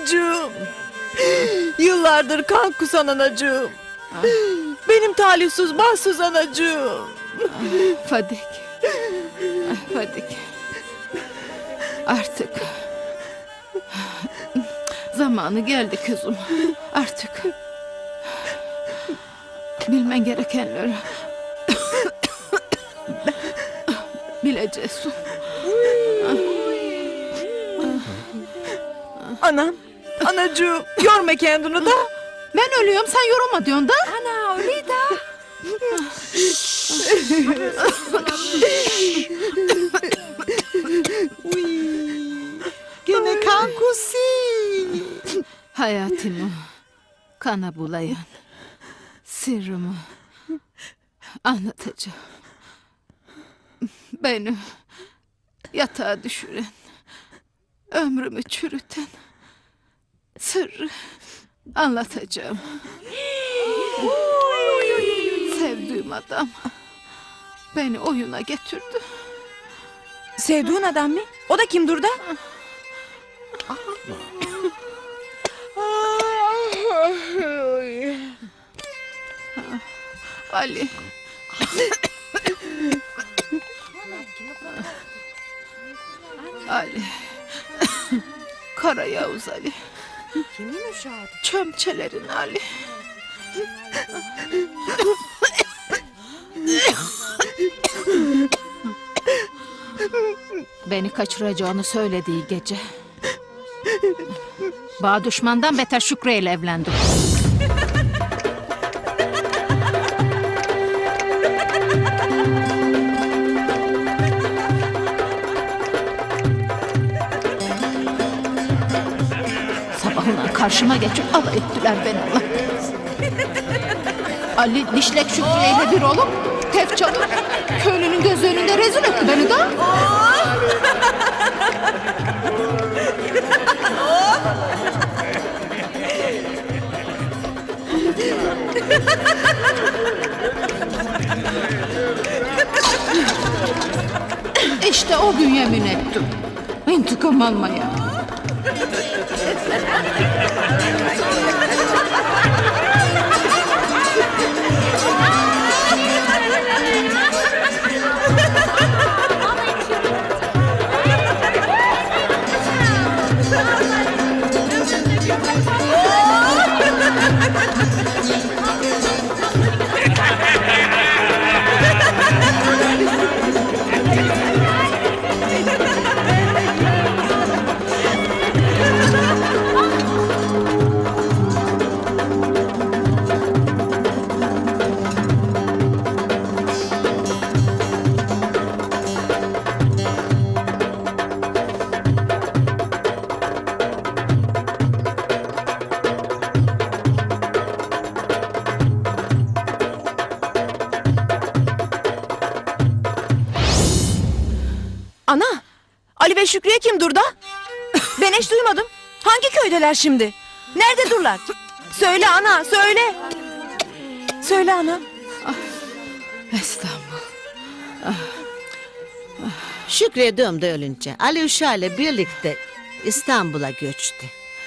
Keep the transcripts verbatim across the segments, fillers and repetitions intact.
Anacığım. Yıllardır kan kusan anacığım. Benim talihsiz bahtsız anacığım. Fadik. Fadik. Artık zamanı geldi kızım. Artık bilmen gerekenleri bileceksin. Anam, anacığım yorma kendini da. Ben ölüyorum, sen yorulma diyorsun da. Ana öyle da. Gene kan kusi. Hayatımı kana bulayan sırrımı anlatacağım. Beni yatağa düşüren, ömrümü çürüten sırrı anlatacağım. Sevdiğim adam beni oyuna getirdi. Sevduğun adam mı? O da kim Durda? Ali. Ali. Kara Yavuz Ali. Kimin uşağı? Çömçelerin Ali. Beni kaçıracağını söylediği gece bağ düşmandan beter Şükrü ile evlendim. Sabahına karşıma geçip alay ettiler benimle. Ali dişlek Şükrü ile bir olup tef çalıp köylünün göz önünde rezil etti beni de. İşte o gün yemin ettim İntikam almaya. Ana, Ali ve Şükrü'ye kim Durda? Ben hiç duymadım. Hangi köydeler şimdi? Nerede durlar? Söyle ana, söyle. Söyle ana. İstanbul. Şükrü doğumda ölünce Ali Uşağı ile birlikte İstanbul'a göçtü.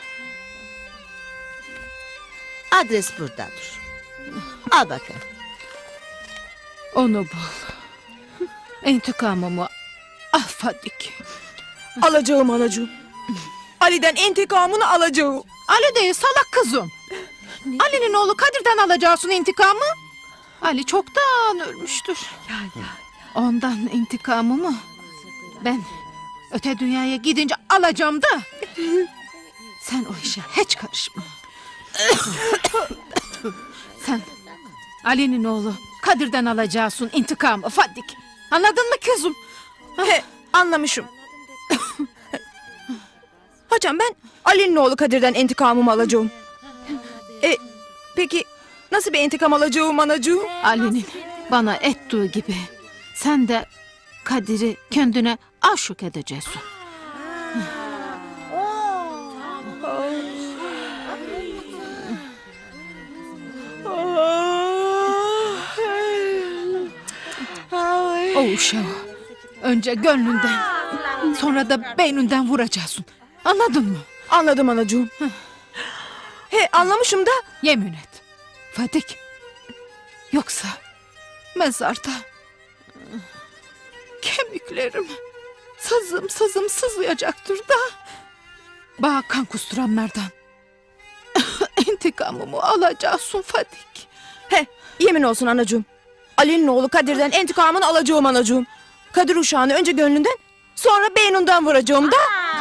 Adres buradadır. Al bakalım. Onu bul. İntikamımı al Fadik. Alacağım anacığım. Ali'den intikamını alacağım. Ali değil salak kızım. Ali'nin oğlu Kadir'den alacaksın intikamı. Ali çoktan ölmüştür. Ondan intikamımı ben öte dünyaya gidince alacağım da. Sen o işe hiç karışma. Sen Ali'nin oğlu Kadir'den alacaksın intikamı Fadik. Anladın mı kızım? He, anlamışım. Hocam ben Ali'nin oğlu Kadir'den intikamımı alacağım. E, peki nasıl bir intikam alacağım anacığım? Ali'nin bana ettiği gibi sen de Kadir'i kendine aşık edeceksin. O uşağı önce gönlünden sonra da beyninden vuracaksın. Anladın mı? Anladım anacığım. He anlamışım da. Yemin et. Fadik. Yoksa mezarda kemiklerim sızım sızım sızlayacaktır da. Bana kan kusturanlardan intikamımı alacaksın Fadik. He yemin olsun anacığım. Ali'nin oğlu Kadir'den intikamını alacağım anacığım. Kadir uşağını önce gönlünden sonra beynundan vuracağım da.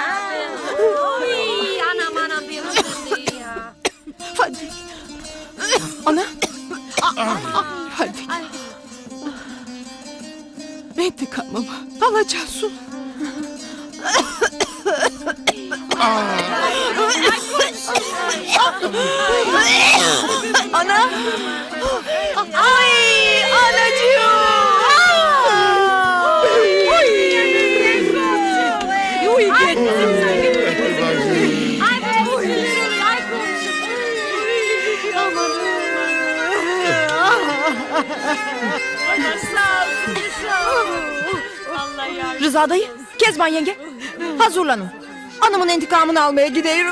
Oy, anam anam bir hızlı ya. Fadik. Ana Fadik. İntikamımı alacaksın. ana. Ay anacığım. Yuh gittim. Ay komşum, ay komşum. Allah ya. Rıza dayı, Kezban yenge. Hazırlanın. Anamın intikamını almaya gidiyorum.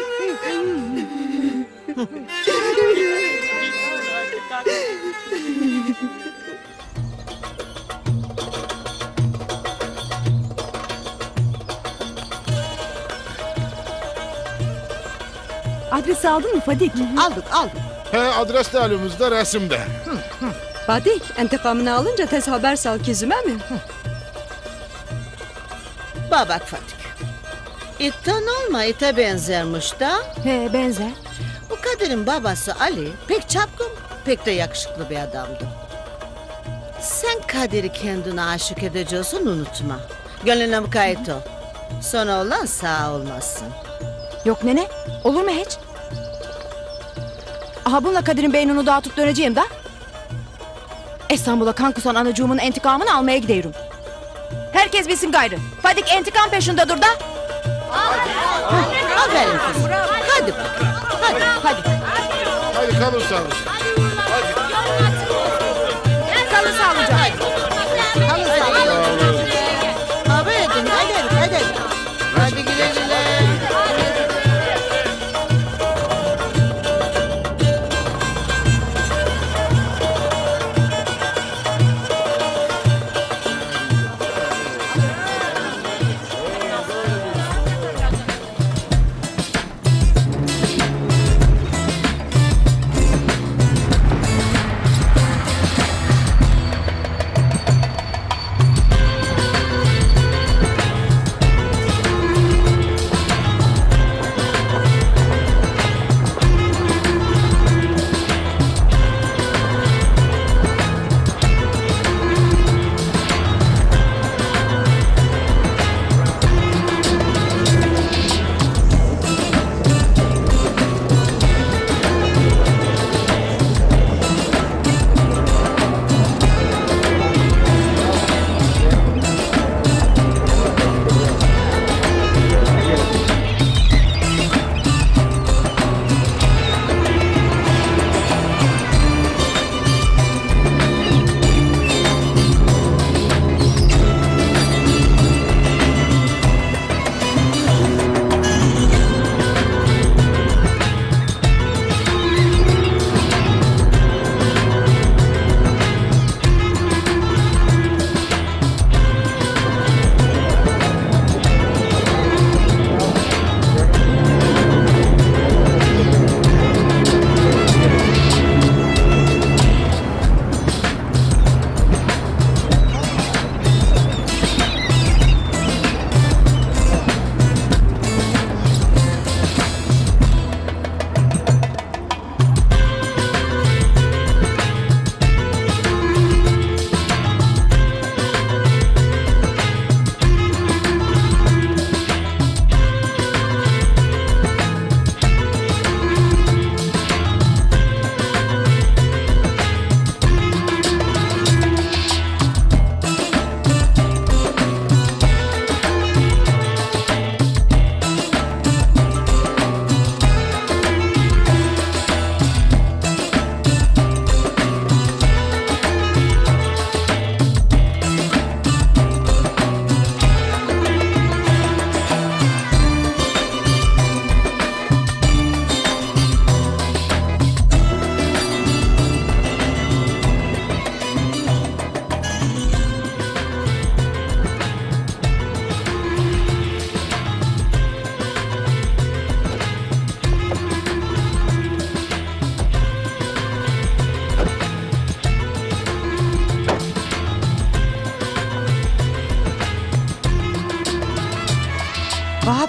Adresi aldın mı Fadik? Aldık aldık. He adres de elimizde resimde. Fadik, intikamını alınca tez haber sal kızıma mı? Babak Fadik. İtten olma ite benzermiş da. He benzer. Bu Kadir'in babası Ali pek çapkın, pek de yakışıklı bir adamdı. Sen Kadir'i kendine aşık edeceksin unutma. Gönlüne mukayyet ol. Sonra olan sağ olmazsın. Yok nene, olur mu hiç? Aha bununla Kadir'in beynini dağıtıp döneceğim da. İstanbul'a kan kusan anacığımın intikamını almaya gidiyorum. Herkes bilsin gayrı. Fadik intikam peşinde dur da. Aferin kızım. Hadi bakayım. Hadi. Hadi. Hadi kalın sağlıcakla. Kalın sağlıcakla. Hadi sağ Haber edin. Hadi hadi. Hadi güle güle.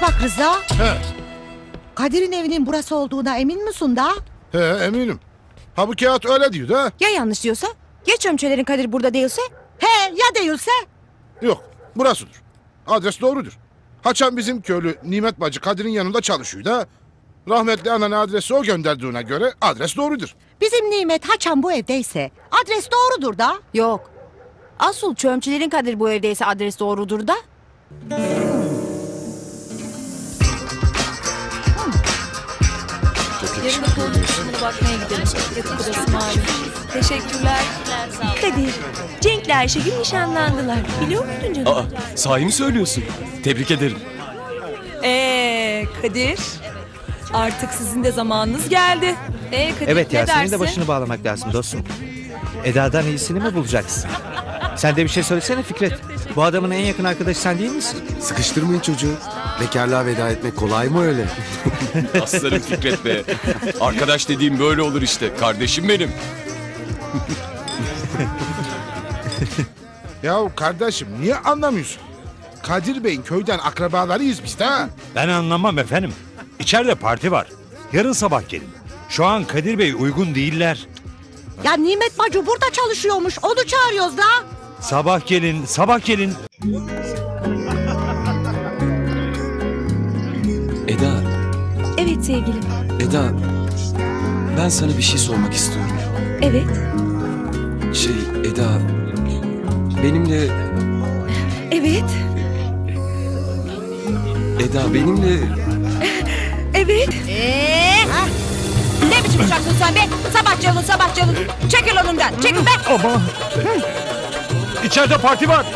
bak Rıza. He, Kadir'in evinin burası olduğuna emin misin da? he eminim. Ha bu kağıt öyle diyor da. Ya yanlış diyorsa? Ya çömçelerin Kadir burada değilse? He ya değilse? Yok, burasıdır. Adres doğrudur. Haçan bizim köylü Nimet Bacı Kadir'in yanında çalışıyor da. Rahmetli ananın adresi o gönderdiğine göre adres doğrudur. Bizim Nimet Haçan bu evdeyse adres doğrudur da. Yok. Asıl çömçelerin Kadir bu evdeyse adres doğrudur da. Teşekkürler. Kadir, Cenk'le Ayşegül nişanlandılar. Biliyor muydun canım? Aa, sahi mi söylüyorsun? Tebrik ederim. Ee, Kadir, artık sizin de zamanınız geldi. Ee, Kadir, Evet ne ya dersin? senin de başını bağlamak lazım dostum. Eda'dan iyisini mi bulacaksın? Sen de bir şey söylesene Fikret. Bu adamın en yakın arkadaşı sen değil misin? Sıkıştırmayın çocuğu. Bekarlığa veda etmek kolay mı öyle? Aslanım Fikret be. Arkadaş dediğim böyle olur işte. Kardeşim benim. Ya kardeşim niye anlamıyorsun? Kadir Bey'in köyden akrabalarıyız biz de. ha. Ben anlamam efendim. İçeride parti var. Yarın sabah gelin. Şu an Kadir Bey uygun değiller. Ya Nimet Bacı burada çalışıyormuş. Onu çağırıyoruz da. Sabah gelin, sabah gelin. Eda, Evet sevgilim. Eda. Ben sana bir şey sormak istiyorum. Evet. Şey Eda. Benimle... Evet. Eda benimle... Evet. Ee, ne biçim uçaksın sen be? Sabah canın sabah canın. Çekil önümden. Çekil be. Ama içeride parti var.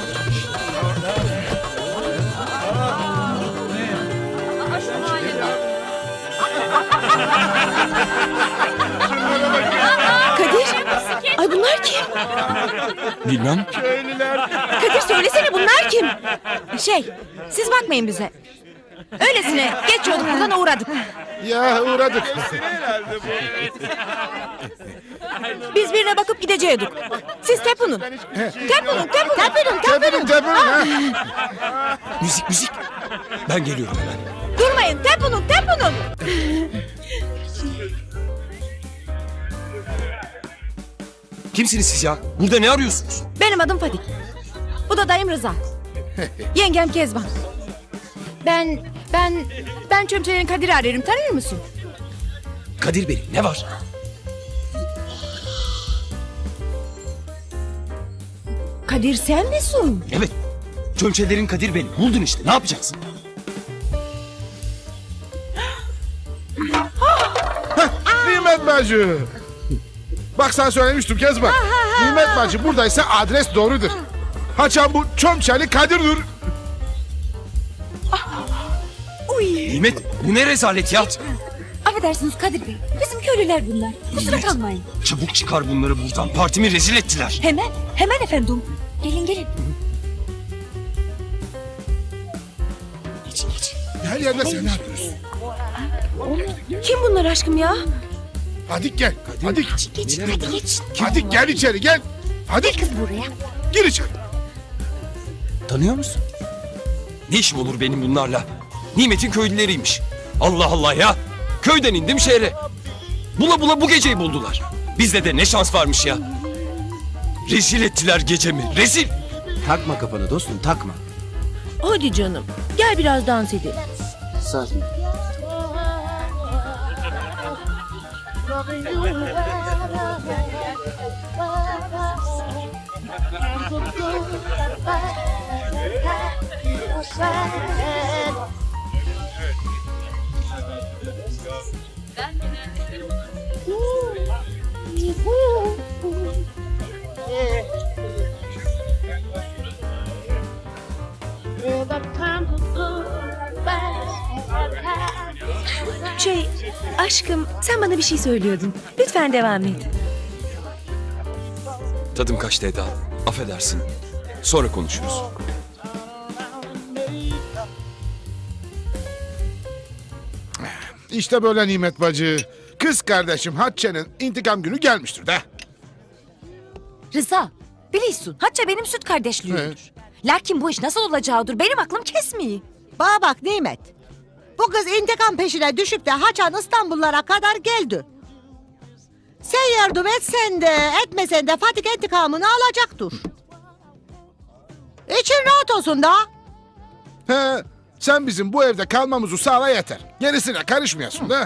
Kadir, ay bunlar kim? Bilmem. Kadir söylesene bunlar kim? Şey, siz bakmayın bize. Öylesine geçiyorduk buradan uğradık. Ya uğradık. Biz birine bakıp gidecektik. Siz tepunun. Tepunun, tepunun. Tepunun, Tepirin tepirin ha. Müzik müzik. Ben geliyorum hemen. Durmayın, tepunun, tepunun. Kimsiniz siz ya? Burada ne arıyorsunuz? Benim adım Fadik. Bu da dayım Rıza. Yengem Kezban. Ben, ben, ben çömçelerin Kadir'i arıyorum. Tanıyor musun? Kadir benim. Ne var? Kadir sen misin? Evet. Çömçelerin Kadir benim. Buldun işte. Ne yapacaksın? Nimet Bacı. Bak sana söylemiştim Kezban. Nimet Bacı buradaysa adres doğrudur. Haçan bu çömçeli Kadir'dir. Nimet bu ne rezalet ya? Affedersiniz Kadir Bey. Bizim köylüler bunlar. Kusura Nimet, kalmayın. çabuk çıkar bunları buradan. Partimi rezil ettiler. Hemen, hemen efendim. Gelin gelin. Geçin geçin. Her yerde seni arıyoruz. Kim bunlar aşkım ya? Hadi gel. Hadi. Geçin hadi geç. Hadi gel içeri gel. Hadi. Kız buraya. Gir içeri. Tanıyor musun? Ne işim olur benim bunlarla? Nimet'in köylüleriymiş. Allah Allah ya. Köyden indim şehre. Bula bula bu geceyi buldular. Bizde de ne şans varmış ya. Rezil ettiler gecemi. Rezil. Takma kafanı dostum takma. Hadi canım. Gel biraz dans edelim. Sakin. Şey, aşkım sen bana bir şey söylüyordun. Lütfen devam et. Tadım kaçtı Eda. Affedersin. Sonra konuşuruz. İşte böyle Nimet Bacı. Kız kardeşim Hatice'nin intikam günü gelmiştir de. Rıza, biliyorsun Hatça benim süt kardeşliğimdir. Lakin bu iş nasıl olacağıdır benim aklım kesmiyor. Bana bak Nimet. Bu kız intikam peşine düşüp de Haçan İstanbullara kadar geldi. Sen yardım etsen de etmesen de Fatih intikamını alacaktır. İçin rahat olsun da. He, sen bizim bu evde kalmamızı sağla yeter. Gerisine karışmıyorsun da.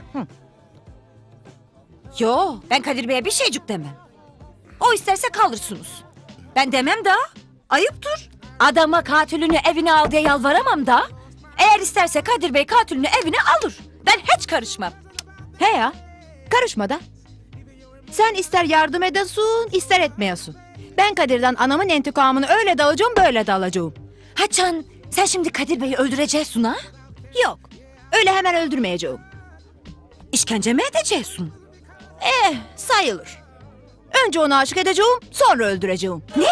Yo, ben Kadir Bey'e bir şeycik demem. O isterse kalırsınız. Ben demem da. Ayıptır. Adama katilini evine al diye yalvaramam da. Eğer isterse Kadir Bey katilini evine alır. Ben hiç karışmam. He ya, karışma da. Sen ister yardım edesun, ister etmeyesun. Ben Kadir'den anamın intikamını öyle de alacağım, böyle de alacağım. Haçan, sen şimdi Kadir Bey'i öldüreceksin ha? Yok, öyle hemen öldürmeyeceğim. İşkence mi edeceksin? Eh, sayılır. Önce onu aşık edeceğim, sonra öldüreceğim. Ne?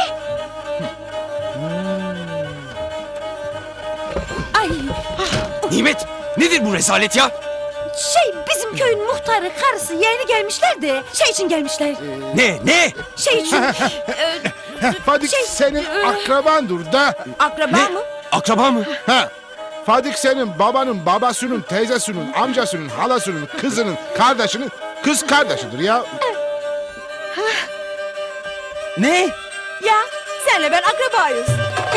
Ay, Nimet nedir bu rezalet ya? şey bizim köyün muhtarı karısı yeni gelmişler de şey için gelmişler. Ne ne? Şey için. e, Fadik Şey, senin e- akrabandır da. Akraba Ne? mı? Akraba mı? Ha. Fadik senin babanın babasının, teyzesinin, amcasının, halasının, kızının, kardeşinin kız kardeşidir ya. Ne? Ya, senle ben akrabayız.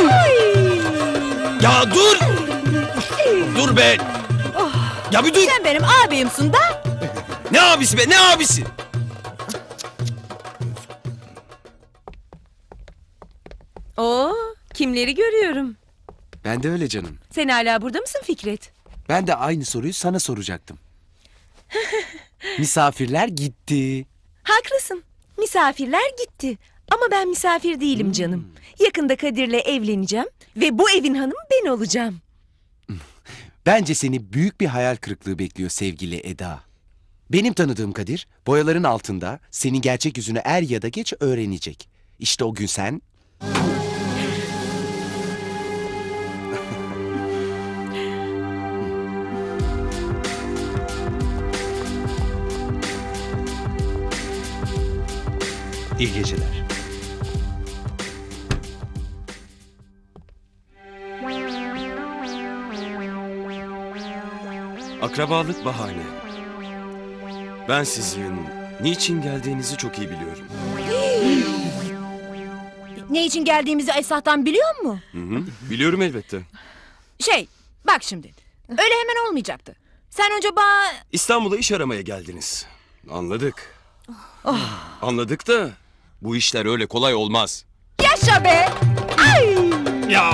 Ya dur! Dur be! Ya bir dur! Sen benim abimsin da. Ne abisi be ne abisi? Oo, kimleri görüyorum. Ben de öyle canım. Sen hala burada mısın Fikret? Ben de aynı soruyu sana soracaktım. Misafirler gitti. Haklısın. Misafirler gitti. Ama ben misafir değilim canım. Yakında Kadir'le evleneceğim ve bu evin hanımı ben olacağım. Bence seni büyük bir hayal kırıklığı bekliyor sevgili Eda. Benim tanıdığım Kadir, boyaların altında senin gerçek yüzünü er ya da geç öğrenecek. İşte o gün sen... İyi geceler. Akrabalık bahane. Ben sizin niçin geldiğinizi çok iyi biliyorum. Ne için geldiğimizi Esat'tan biliyor musun? Hı hı, biliyorum elbette. Şey, bak şimdi. Öyle hemen olmayacaktı. Sen önce bana... İstanbul'a iş aramaya geldiniz. Anladık. Anladık da bu işler öyle kolay olmaz. Yaşa be! Ay! Ya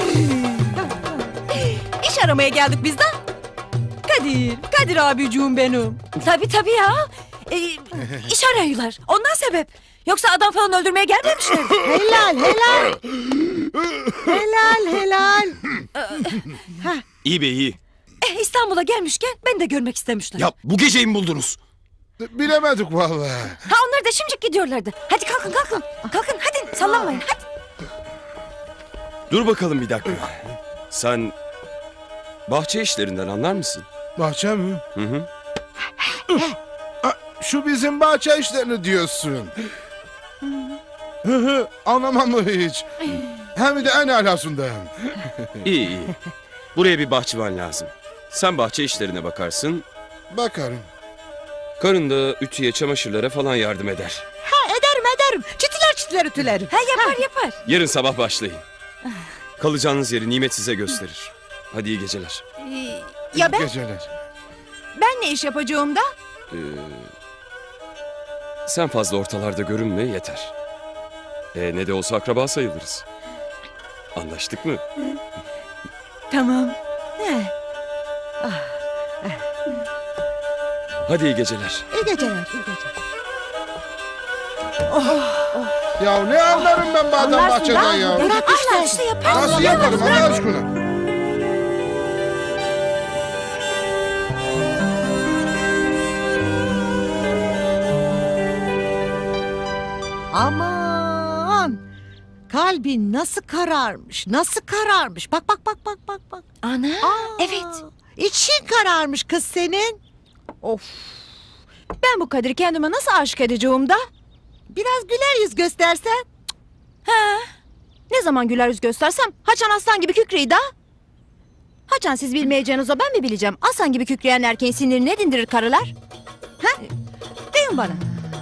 İş aramaya geldik biz de. Kadir, Kadir abicığım benim. Tabii tabii ya. Ee, iş arıyorlar. Ondan sebep. Yoksa adam falan öldürmeye gelmemişler. Helal helal. helal helal. iyi be iyi. Eh, İstanbul'a gelmişken beni de görmek istemişler. Ya bu geceyi mi buldunuz? Bilemedik vallahi. Ha onlar da şimdilik gidiyorlardı. Hadi kalkın kalkın. Kalkın hadi sallanmayın hadi. Dur bakalım bir dakika. Sen bahçe işlerinden anlar mısın? Bahçe mi? Hı hı. Ha, şu bizim bahçe işlerini diyorsun. Hı hı, anlamam mı hiç? Hem de en alasından. İyi iyi. Buraya bir bahçıvan lazım. Sen bahçe işlerine bakarsın. Bakarım. Karın da ütüye, çamaşırlara falan yardım eder. Ha ederim ederim. Çitiler çitiler ütülerim. Ha yapar yapar. Yarın sabah başlayın. Kalacağınız yeri Nimet size gösterir. Hadi iyi geceler. Ee, ya ben, Geceler. ben ne iş yapacağım da? Ee, sen fazla ortalarda görünme yeter. Ee, ne de olsa akraba sayılırız. Anlaştık mı? Tamam. Hadi iyi geceler. İyi geceler. iyi geceler. Ya ne anlarım ben bu adam bahçeden ya. Bırak işte. Allah işte yaparsın. Nasıl yaparım Allah aşkına? Aman. Kalbin nasıl kararmış. Nasıl kararmış. Bak bak bak bak bak bak. Ana Aa, evet. İçin kararmış kız senin. Of. Ben bu Kadir'i kendime nasıl aşık edeceğim da? Biraz güler yüz göstersen. He. Ne zaman güler yüz göstersem Haçan Aslan gibi kükreyi da. Haçan siz bilmeyeceğiniz o ben mi bileceğim? Aslan gibi kükreyen erkeğin sinirini ne dindirir karılar? Ha? Deyin bana.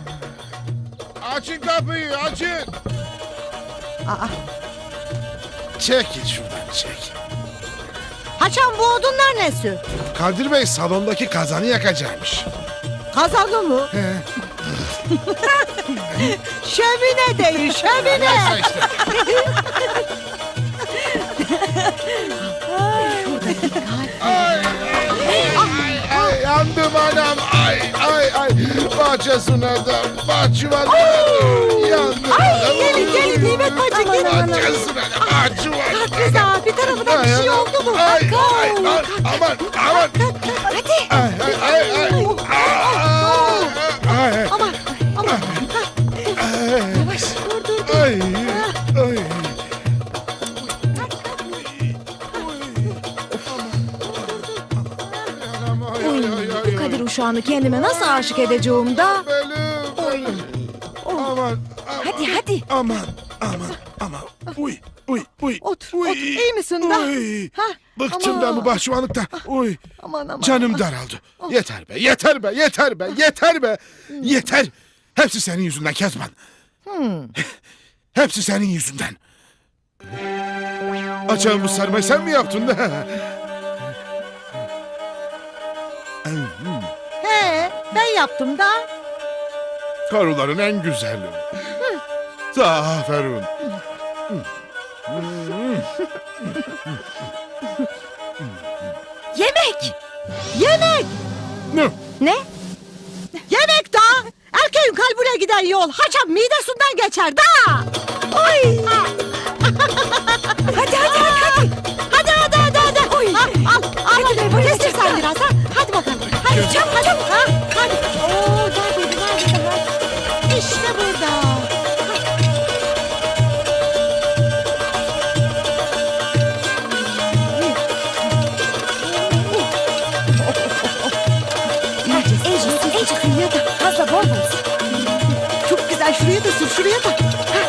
Açın kapıyı açın. Aa, Çekil şuradan çek. Haçan bu odunlar nesi? Kadir Bey salondaki kazanı yakacakmış. Kazanı mı? He. Şömine değil, şömine. Neyse işte. Ay, ay, ay, yandım anam. Ay, ay, ay. Bahçesine de, bahçıvanına da. Yandım. Ay, gelin, gelin, Nimet bacı, gelin. Bahçesine de, bahçıvanına Kalk Rıza, bir tarafına bir şey oldu mu? Ay, Kalk, ay, kalk, ay, aman, aman. Hadi. Ay, ay, ay, ay. Ay, ay. Aman, aman. Ay. Yavaş, dur, dur, dur. Ay, ay. Uy, bu Kadir uşağını kendime nasıl aşık edeceğim da? Benim. Aman, Hadi hadi. aman, aman, aman. Uy, uy, uy. Otur, uy, otur. İyi misin da? Uy. Ha? Bıktım Aman. ben bu bahçıvanlıkta. Uy. Aman aman. Canım daraldı. Yeter be, yeter be, yeter be, yeter be. Yeter. Hepsi senin yüzünden Kezban. Hepsi senin yüzünden. Açan bu sarmayı sen mi yaptın da? He, ben yaptım da. Karıların en güzeli. Aferin. Yemek. Yemek. Ne? Ne? Yemek da. Erkeğin kalbine giden yol. Haçan midesinden geçer da. Oy. Hadi hadi hadi hadi. Hadi hadi hadi hadi. Oy. Al al. Al. Kestir sen biraz ha. Hadi bakalım. Hadi çabuk çabuk. Ha, hadi. Oo, neredeydi neredeydi neredeydi. İşte burada. Ece, Ece kıyıya da fazla bol bol. Çok güzel. Şuraya da sür şuraya da.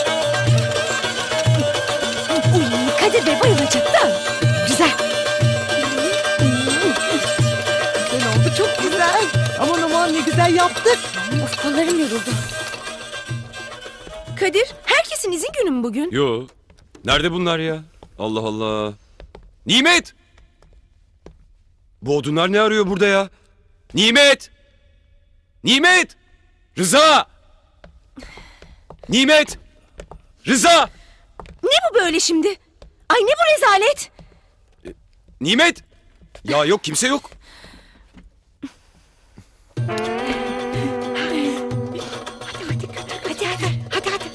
Uy, Kadir Bey bayılacak da. Güzel. Güzel oldu çok güzel. Aman aman ne güzel yaptık. Of kollarım yoruldu. Kadir, herkesin izin günü mü bugün? Yo. Nerede bunlar ya? Allah Allah. Nimet! Bu odunlar ne arıyor burada ya? Nimet! Nimet! Rıza! Nimet! Rıza! Ne bu böyle şimdi? Ay ne bu rezalet? Nimet! Ya yok kimse yok. Hadi hadi hadi hadi.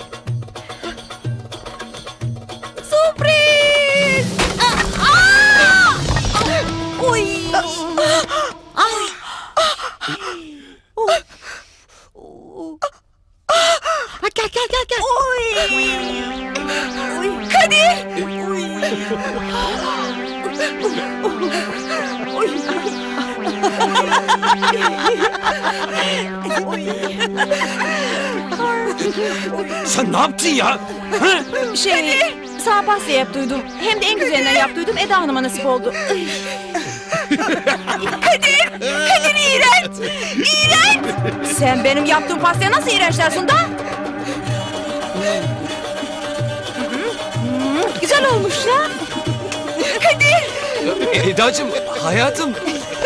Sürpriz! Aa! Aa! Oy! Ay! Ha, gel gel gel gel. Oy! Oy! Kadir! Oy! Sen ne yaptın ya? Hı? Şey, sağ pasta yaptıydım. Hem de en güzelinden yaptıydım. Eda Hanım'a nasip oldu. Kadir! Kadir iğrenç! İğrenç! Sen benim yaptığım pastaya nasıl iğrenç dersin da? Hmm, güzel olmuş ya. Kadir! E, Edacığım, hayatım.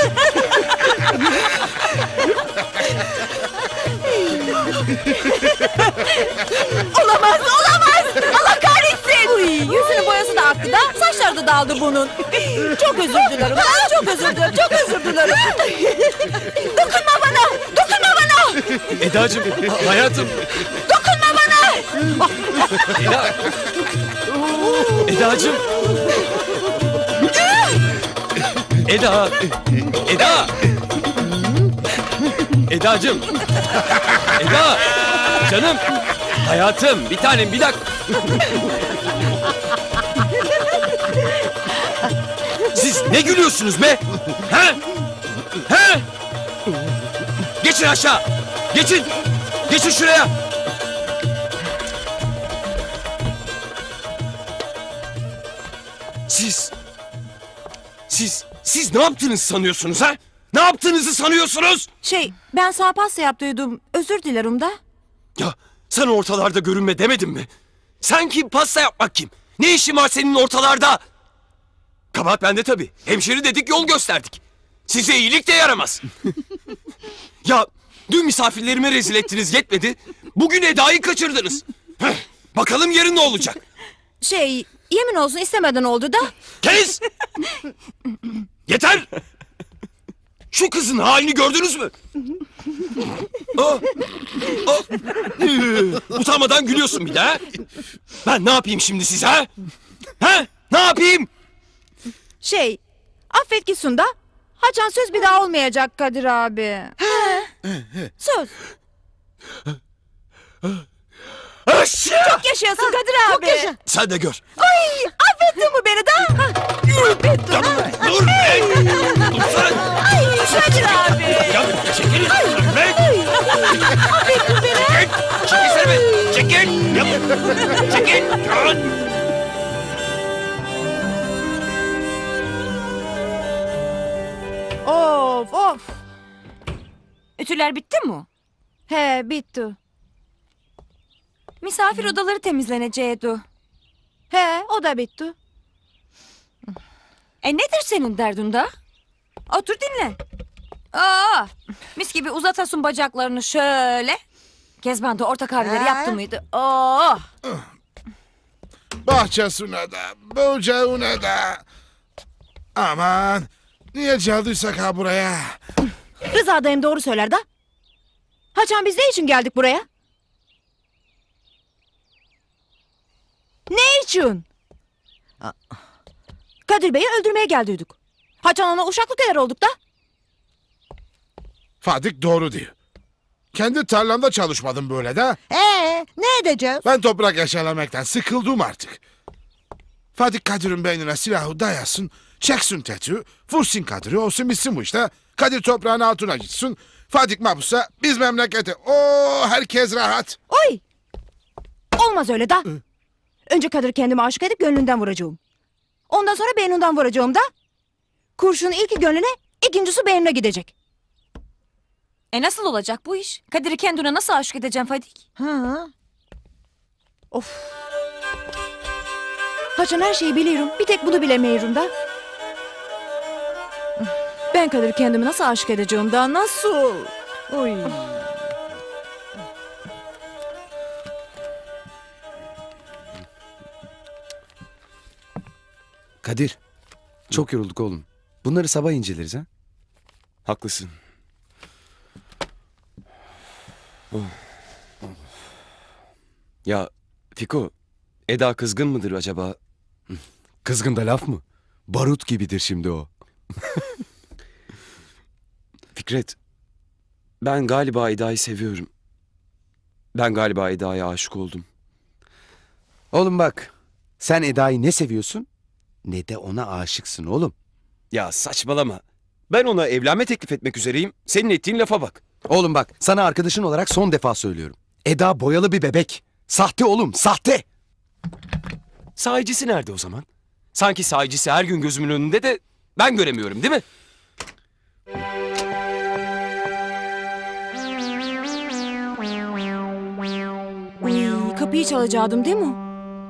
Olamaz, olamaz! Allah kahretsin! Uy, yüzünün boyası da aktı da, saçları da dağıldı bunun. Çok özür dilerim, ha, çok özür dilerim, çok özür dilerim. Dokunma bana, dokunma bana! Edacığım, hayatım. Dokunma bana! Eda. Edacığım. Eda. Eda. Edacığım. Eda. Canım. Hayatım. Bir tanem bir dakika. Siz ne gülüyorsunuz be? He? He? Geçin aşağı. Geçin. Geçin şuraya. Siz Siz, siz ne yaptınız sanıyorsunuz ha? Ne yaptığınızı sanıyorsunuz? Şey ben sağ pasta yaptıydım. Özür dilerim da. Ya sen ortalarda görünme demedim mi? Sen kim, pasta yapmak kim? Ne işin var senin ortalarda? Kabahat bende tabii. Hemşeri dedik, yol gösterdik. Size iyilik de yaramaz. Ya dün misafirlerime rezil ettiniz yetmedi. Bugün Eda'yı kaçırdınız. Heh, bakalım yarın ne olacak? Şey yemin olsun istemeden oldu da. Kes! Yeter! Şu kızın halini gördünüz mü? Aa, aa, üü, utanmadan gülüyorsun bir de ha? Ben ne yapayım şimdi size ha? Ha? Ne yapayım? Şey affet gitsin da. Haçan söz bir daha olmayacak Kadir abi. Söz. Aşağı! Çok yaşayasın Kadir abi. Sen de gör. Ay affettin mi beni da? Affettin Ya, ha? dur be! Dursana! Ay Kadir abi. Ya çekilin! Be! Affettin beni. Çekil! Çekilsene be! Çekil! Yap! Çekil! Of of. Ütüler bitti mi? He bitti. Misafir odaları temizlenecekti. He o da bitti. E nedir senin derdin da? Otur dinle. Aa, mis gibi uzatasın bacaklarını şöyle. Kezban da orta kahveleri yaptı mıydı? Oh. Bahçesine de, böceğine de. Aman, niye geldiysak ha buraya? Rıza dayım doğru söyler da. Haçan biz ne için geldik buraya? Ne için? Kadir Bey'i öldürmeye geldiydik. Haçan ona uşaklık eder olduk da. Fadik doğru diyor. Kendi tarlamda çalışmadım böyle de. Ee, ne edeceğiz? Ben toprak eşelemekten sıkıldım artık. Fadik Kadir'in beynine silahı dayasın, çeksin tetiği, vursun Kadir'i, olsun bitsin bu işte. Kadir toprağın altına gitsin, Fadik mahpusa, biz memlekete. Oo, herkes rahat. Oy! Olmaz öyle da. Önce Kadir kendimi aşık edip gönlünden vuracağım. Ondan sonra beyninden vuracağım da. Kurşun ilki gönlüne, ikincisi beynine gidecek. E nasıl olacak bu iş? Kadir'i kendine nasıl aşık edeceğim Fadik? Ha. Of. Haçan her şeyi biliyorum. Bir tek bunu bilemiyorum da. Ben Kadir kendimi nasıl aşık edeceğim da nasıl? Oy. Kadir, çok yorulduk oğlum. Bunları sabah inceleriz ha. Haklısın. Ya Fiko, Eda kızgın mıdır acaba? Kızgın da laf mı? Barut gibidir şimdi o. Fikret, ben galiba Eda'yı seviyorum. Ben galiba Eda'ya aşık oldum. Oğlum bak, sen Eda'yı ne seviyorsun ne de ona aşıksın oğlum. Ya saçmalama. Ben ona evlenme teklif etmek üzereyim. Senin ettiğin lafa bak. Oğlum bak, sana arkadaşın olarak son defa söylüyorum. Eda boyalı bir bebek. Sahte oğlum, sahte. Sahicisi nerede o zaman? Sanki sahicisi her gün gözümün önünde de ben göremiyorum değil mi? Uy, kapıyı çalacaktım değil mi?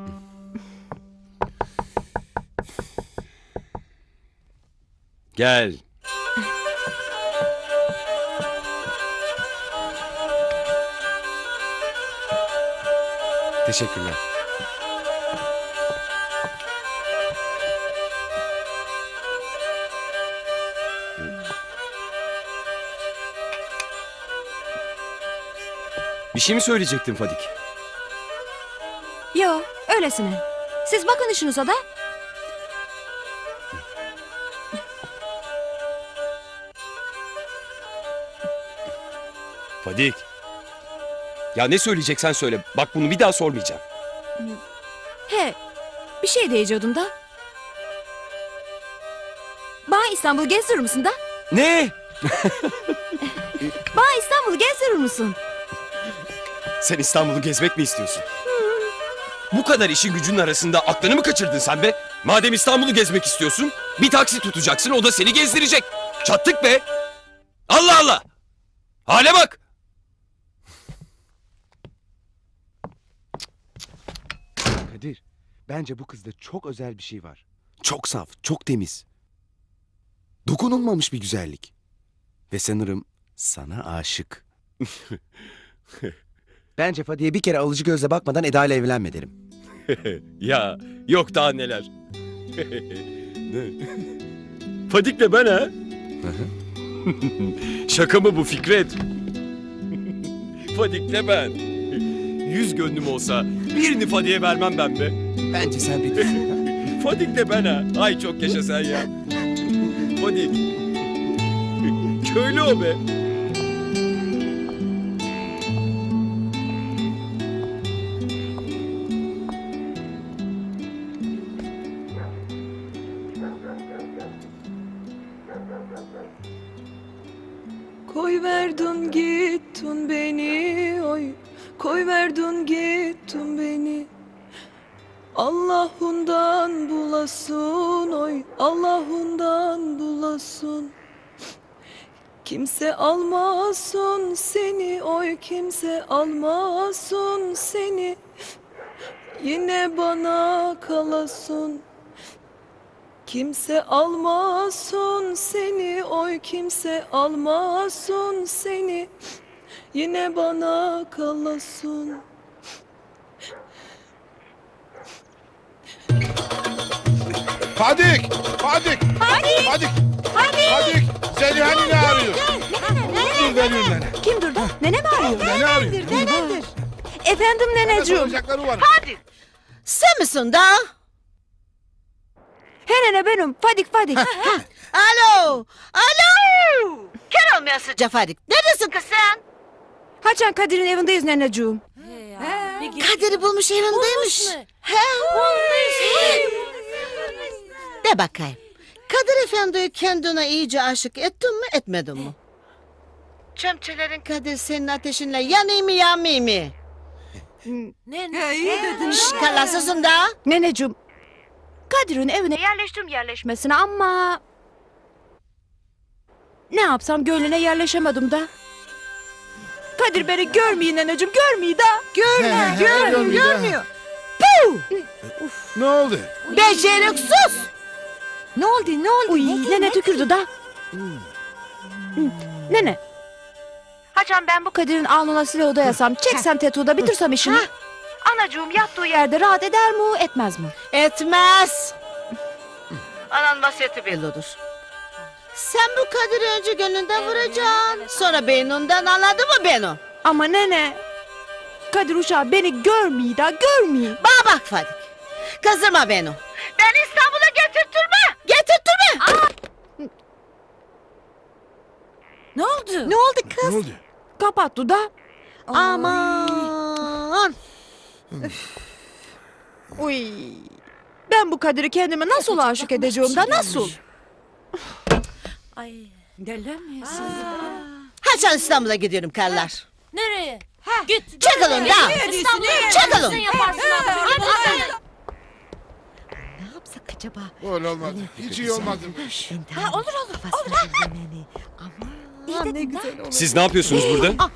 Gel. Teşekkürler. Bir şey mi söyleyecektin Fadik? Yo, öylesine. Siz bakın işinize da. Fadik. Ya ne söyleyeceksen söyle. Bak bunu bir daha sormayacağım. He, bir şey diyecektim da. Bana İstanbul'u gezdirir misin da? Ne? Bana İstanbul'u gezdirir misin? Sen İstanbul'u gezmek mi istiyorsun? Bu kadar işin gücünün arasında aklını mı kaçırdın sen be? Madem İstanbul'u gezmek istiyorsun, bir taksi tutacaksın, o da seni gezdirecek. Çattık be! Allah Allah! Hale bak! Kadir, bence bu kızda çok özel bir şey var. Çok saf, çok temiz. Dokunulmamış bir güzellik. Ve sanırım sana aşık. Bence Fadiye bir kere alıcı gözle bakmadan Eda ile evlenme derim. Ya yok daha neler. Fadik'le ben ha? Şaka mı bu Fikret? Fadik'le ben. Yüz gönlüm olsa birini Fadik'e vermem ben be. Bence sen bir düşün. Fadik'le ben ha. Ay çok yaşa sen ya. Fadik. Köylü o be. Koy verdin gittin beni oy, koy verdin gittin beni. Allah'ından bulasın oy, Allah'ından bulasın. Kimse almasın seni oy, kimse almasın seni. Yine bana kalasın. Kimse almasın seni oy, kimse almasın seni. Yine bana kalasın. Fadik! Fadik! Fadik! Fadik! Fadik! Fadik! Zeliha nene arıyor. Dur veriyorum nene. Kim durdu? Nene mi arıyor? Nene arıyor. Nenedir? Efendim neneciğim. Soracakları var. Hadi. Sen misin da? He nene benim. Fadik Fadik. Alo. Alo. Kör olmayasıca Fadik. Neredesin kız sen? Haçan Kadir'in evindeyiz neneciğim. Kadir'i bulmuş evindeymiş. He. De bakayım. Kadir Efendi'yi kendine iyice aşık ettin mi etmedin mi? Çömçelerin Kadir senin ateşinle yanayım mı yanmayayım mı? Ne ne iyi dedin. Şşş kalasısın da. Neneciğim. Kadir'in evine yerleştim yerleşmesine ama... Ne yapsam gönlüne yerleşemedim da. Kadir beni görmüyor neneciğim, görmüyor da. Görmüyor, görmüyor, görmüyor. Ne oldu? Beceriksiz. Ne oldu, ne oldu? Uy, Ne- nene tükürdü da. Hı, Nene. Haçan ben bu Kadir'in alnına silahı dayasam, çeksem tetuğda bitirsem işini. Anacığım yattığı yerde rahat eder mi, etmez mi? Etmez. Anan vasiyeti bellidir. Sen bu Kadir'i önce gönlünden vuracaksın. Sonra beyninden, anladın mı beni? Ama nene, Kadir uşağı beni görmüyor da, görmüyor. Bana bak Fadik. Kızdırma beni. Beni İstanbul'a getirtme. Getirtme. Ne oldu? Ne oldu kız? Ne oldu? Kapattı da. Aman. Uy. Ben bu Kadir'i kendime nasıl aşık edeceğim da, nasıl? Ay delemiyorsun. Haçan İstanbul'a gidiyorum karılar. Nereye? Git. Çakılın da. İstanbul'a Çakılın. Sen yaparsın abi. Ne yapsak acaba? Öyle olmadı. Hiç iyi olmadı bu iş. Ha, olur olur. Olur ha. Aman ne güzel olur. Siz ne yapıyorsunuz burada?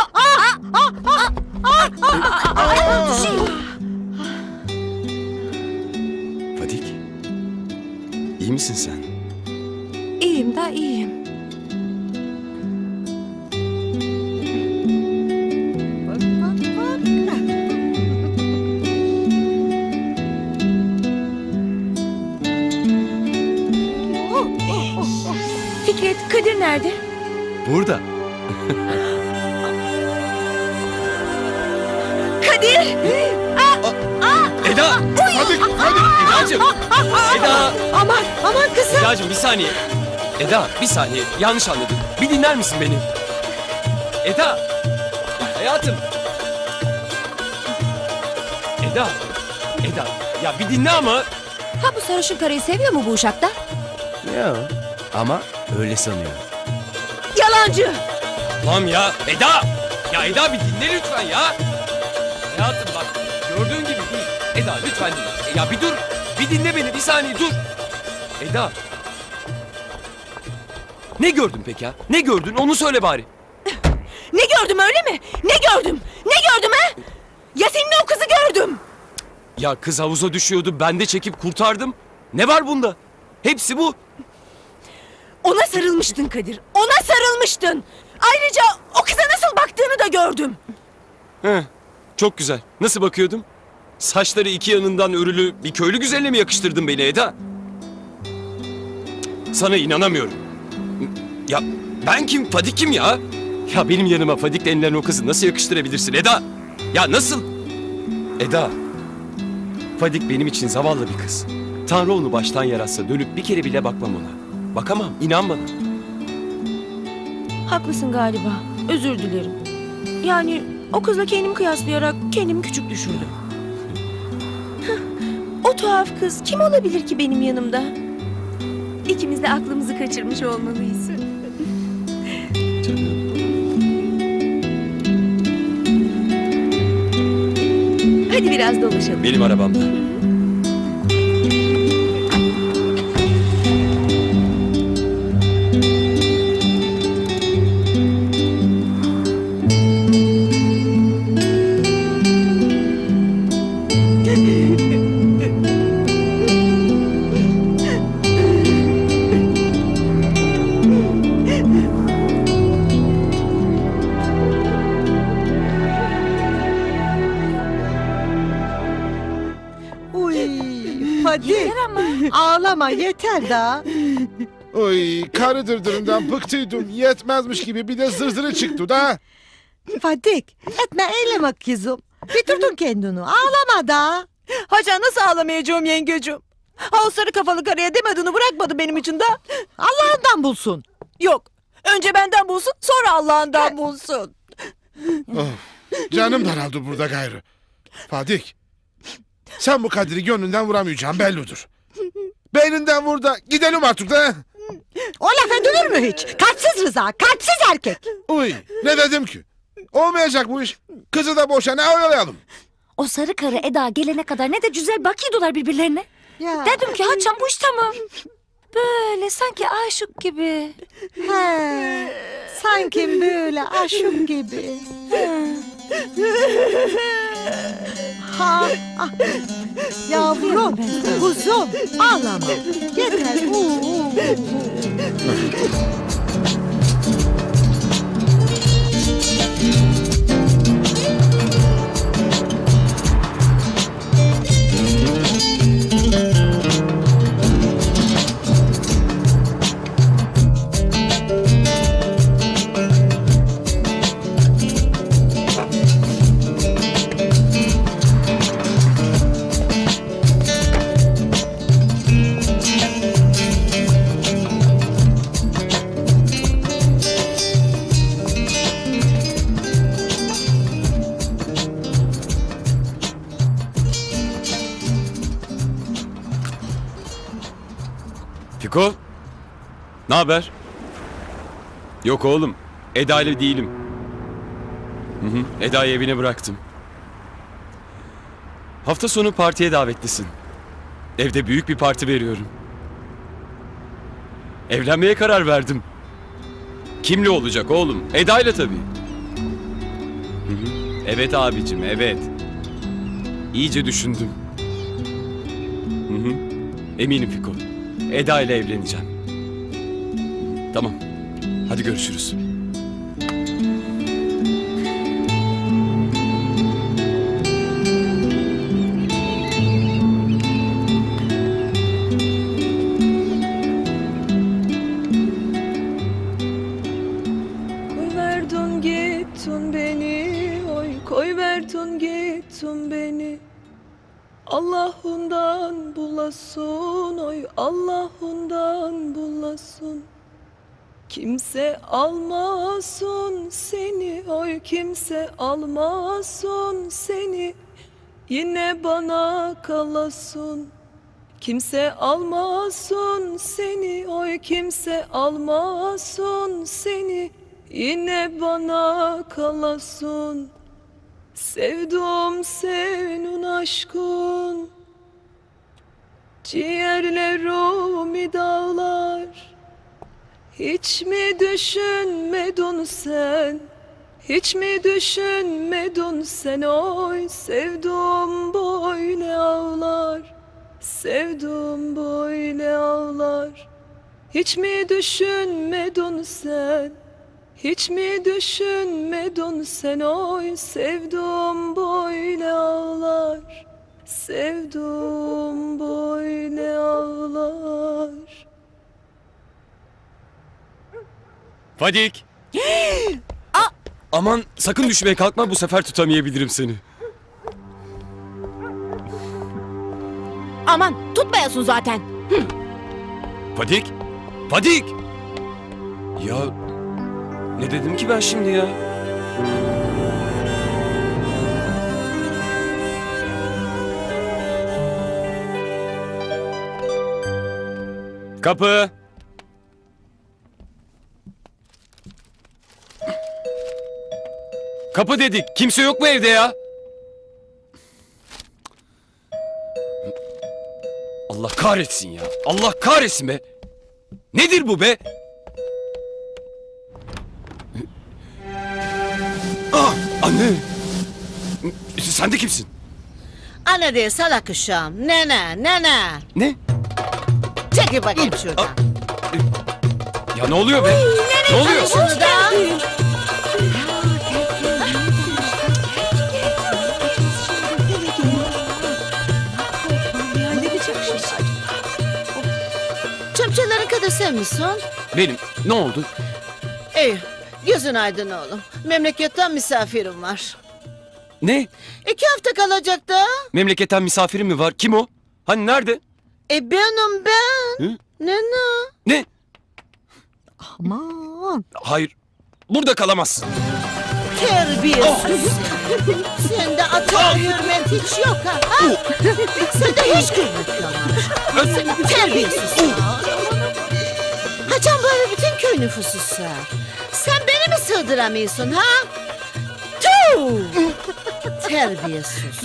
Fadik, iyi misin sen? İyiyim da iyiyim. Fikret, Kadir nerede? Burada. Kadir! Eda! Fadik! Fadik! Eda'cığım! Eda! Aman, aman kızım. Eda'cığım bir saniye. Eda bir saniye yanlış anladın. Bir dinler misin beni? Eda! Ya hayatım! Eda! Eda! Ya bir dinle ama! Ha bu sarışın karıyı seviyor mu bu uşakta? Yok. Ama öyle sanıyorum. Yalancı! Tamam ya Eda! Ya Eda bir dinle lütfen ya! Hayatım bak gördüğün gibi değil. Eda lütfen dinle. Ya bir dur. Bir dinle beni bir saniye dur. Eda. Ne gördün peki ha? Ne gördün onu söyle bari. Ne gördüm öyle mi? Ne gördüm? Ne gördüm ha? Ya senin o kızı gördüm. Ya kız havuza düşüyordu ben de çekip kurtardım. Ne var bunda? Hepsi bu. Ona sarılmıştın Kadir. Ona sarılmıştın. Ayrıca o kıza nasıl baktığını da gördüm. Heh, çok güzel. Nasıl bakıyordum? Saçları iki yanından örülü bir köylü güzeline mi yakıştırdın beni Eda? Sana inanamıyorum. Ya ben kim? Fadik kim ya? Ya benim yanıma Fadik denilen o kızı nasıl yakıştırabilirsin Eda? Ya nasıl? Eda. Fadik benim için zavallı bir kız. Tanrı onu baştan yaratsa dönüp bir kere bile bakmam ona. Bakamam, inan bana. Haklısın galiba. Özür dilerim. Yani o kızla kendimi kıyaslayarak kendimi küçük düşürdüm. Hıh, o tuhaf kız kim olabilir ki benim yanımda? İkimiz de aklımızı kaçırmış olmalıyız. Hadi biraz dolaşalım. Benim arabamda. Hadi. Ağlama yeter daha. Oy karı dırdırından bıktıydım. Yetmezmiş gibi bir de zırzırı çıktı da. Fadik etme eyleme kızım. Bitirdin kendini ağlama da. Hacan nasıl ağlamayacağım yengecim? Ha o sarı kafalı karıya demediğini bırakmadı benim için de. Allah'ından bulsun. Yok. Önce benden bulsun sonra Allah'ından bulsun. Oh, canım daraldı burada gayrı. Fadik. Sen bu Kadir'i gönlünden vuramayacaksın bellidir. Beyninden vur da gidelim artık da. O laf edilir mü hiç? Kalpsiz Rıza, kalpsiz erkek. Uy ne dedim ki? Olmayacak bu iş. Kızı da boşa ne oyalayalım? O sarı karı Eda gelene kadar ne de güzel bakıyordular birbirlerine. Ya. Dedim ki Haçan bu iş tamam. Böyle sanki aşık gibi. He, sanki böyle aşık gibi. Ha, ah. Yavrum, kuzum, ağlama. Yeter. Uu, uu, uu. Fiko, ne haber? Yok oğlum, Eda ile değilim. Hı hı, Eda'yı evine bıraktım. Hafta sonu partiye davetlisin. Evde büyük bir parti veriyorum. Evlenmeye karar verdim. Kimle olacak oğlum? Eda ile tabii. Hı hı. Evet abicim, evet. İyice düşündüm. Hı hı. Eminim Fiko. Eda ile evleneceğim. Tamam. Hadi görüşürüz. Koyverdin gittin beni, oy koyverdin gittin beni. Allah'ından bulasın, oy Allah'ından bulasın. Kimse almasın seni, oy kimse almasın seni. Yine bana kalasın. Kimse almasın seni, oy kimse almasın seni. Yine bana kalasın. Sevdim senin aşkın. ciğerlerimi dağlar. Hiç mi düşünmedin sen? Hiç mi düşünmedin sen? Oy sevduğum böyle ağlar. Sevduğum böyle ağlar. Hiç mi düşünmedin sen? Hiç mi düşünmedin sen? Oy sevduğum böyle ağlar. Sevduğum böyle ağlar. Fadik. Aman sakın düşmeye kalkma, bu sefer tutamayabilirim seni. Aman tutmayasın zaten. Fadik. Fadik. Ya ne dedim ki ben şimdi ya? Kapı. Kapı dedik. Kimse yok mu evde ya? Allah kahretsin ya. Allah kahretsin be. Nedir bu be? Ah, anne. Sen de kimsin? Anne değil salak uşağım. Nene, nene. Ne? Çekil bakayım şuradan. Ya ne oluyor be? Ne oluyor? Şunu da. Çöpçülerin kadar sen misin? Benim. Ne oldu? İyi. Gözün aydın oğlum. Memleketten misafirim var. Ne? İki hafta kalacak da. Memleketten misafirim mi var? Kim o? Hani nerede? E benim ben. Hı? Nene. Ne? Aman. Hayır. Burada kalamazsın. Terbiyesiz. Sende ata hürmet hiç yok ha. ha? Sende hiç hürmet kalmamış. Sen terbiyesiz. Haçan böyle bütün köy nüfusu sığar. Sen beni mi sığdıramıyorsun ha? Tuh! Terbiyesiz.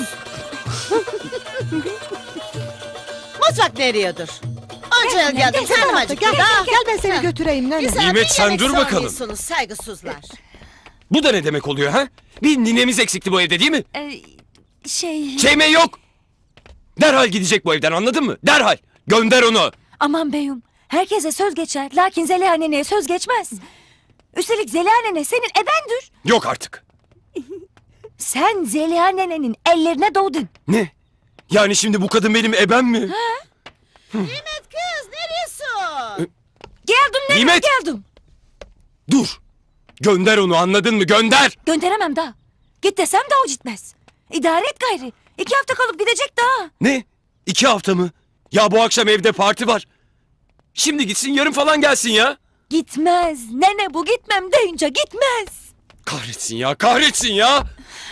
Mutfak nereyedir? Onca yıl geldim karnım acıktı. Gel, da. gel ben seni götüreyim nene. Güzel Nimet, bir sen yemek dur bakalım. söylüyorsunuz, saygısızlar. Bu da ne demek oluyor ha? Bir ninemiz eksikti bu evde değil mi? Ee, şey... Şey mi yok? Derhal gidecek bu evden, anladın mı? Derhal. Gönder onu. Aman beyim, herkese söz geçer. Lakin Zeliha neneye söz geçmez. Üstelik Zeliha nene senin ebendir. Yok artık. Sen Zeliha nenenin ellerine doğdun. Ne? Yani şimdi bu kadın benim ebem mi? Nimet kız nereyesin? Geldim nene, Nimet! geldim. Dur. Gönder onu, anladın mı? Gönder. Gönderemem daha. Git desem de o gitmez. İdare et gayri. İki hafta kalıp gidecek daha. Ne? İki hafta mı? Ya bu akşam evde parti var. Şimdi gitsin, yarın falan gelsin ya. Gitmez. Nene bu gitmem deyince gitmez. Kahretsin ya, kahretsin ya.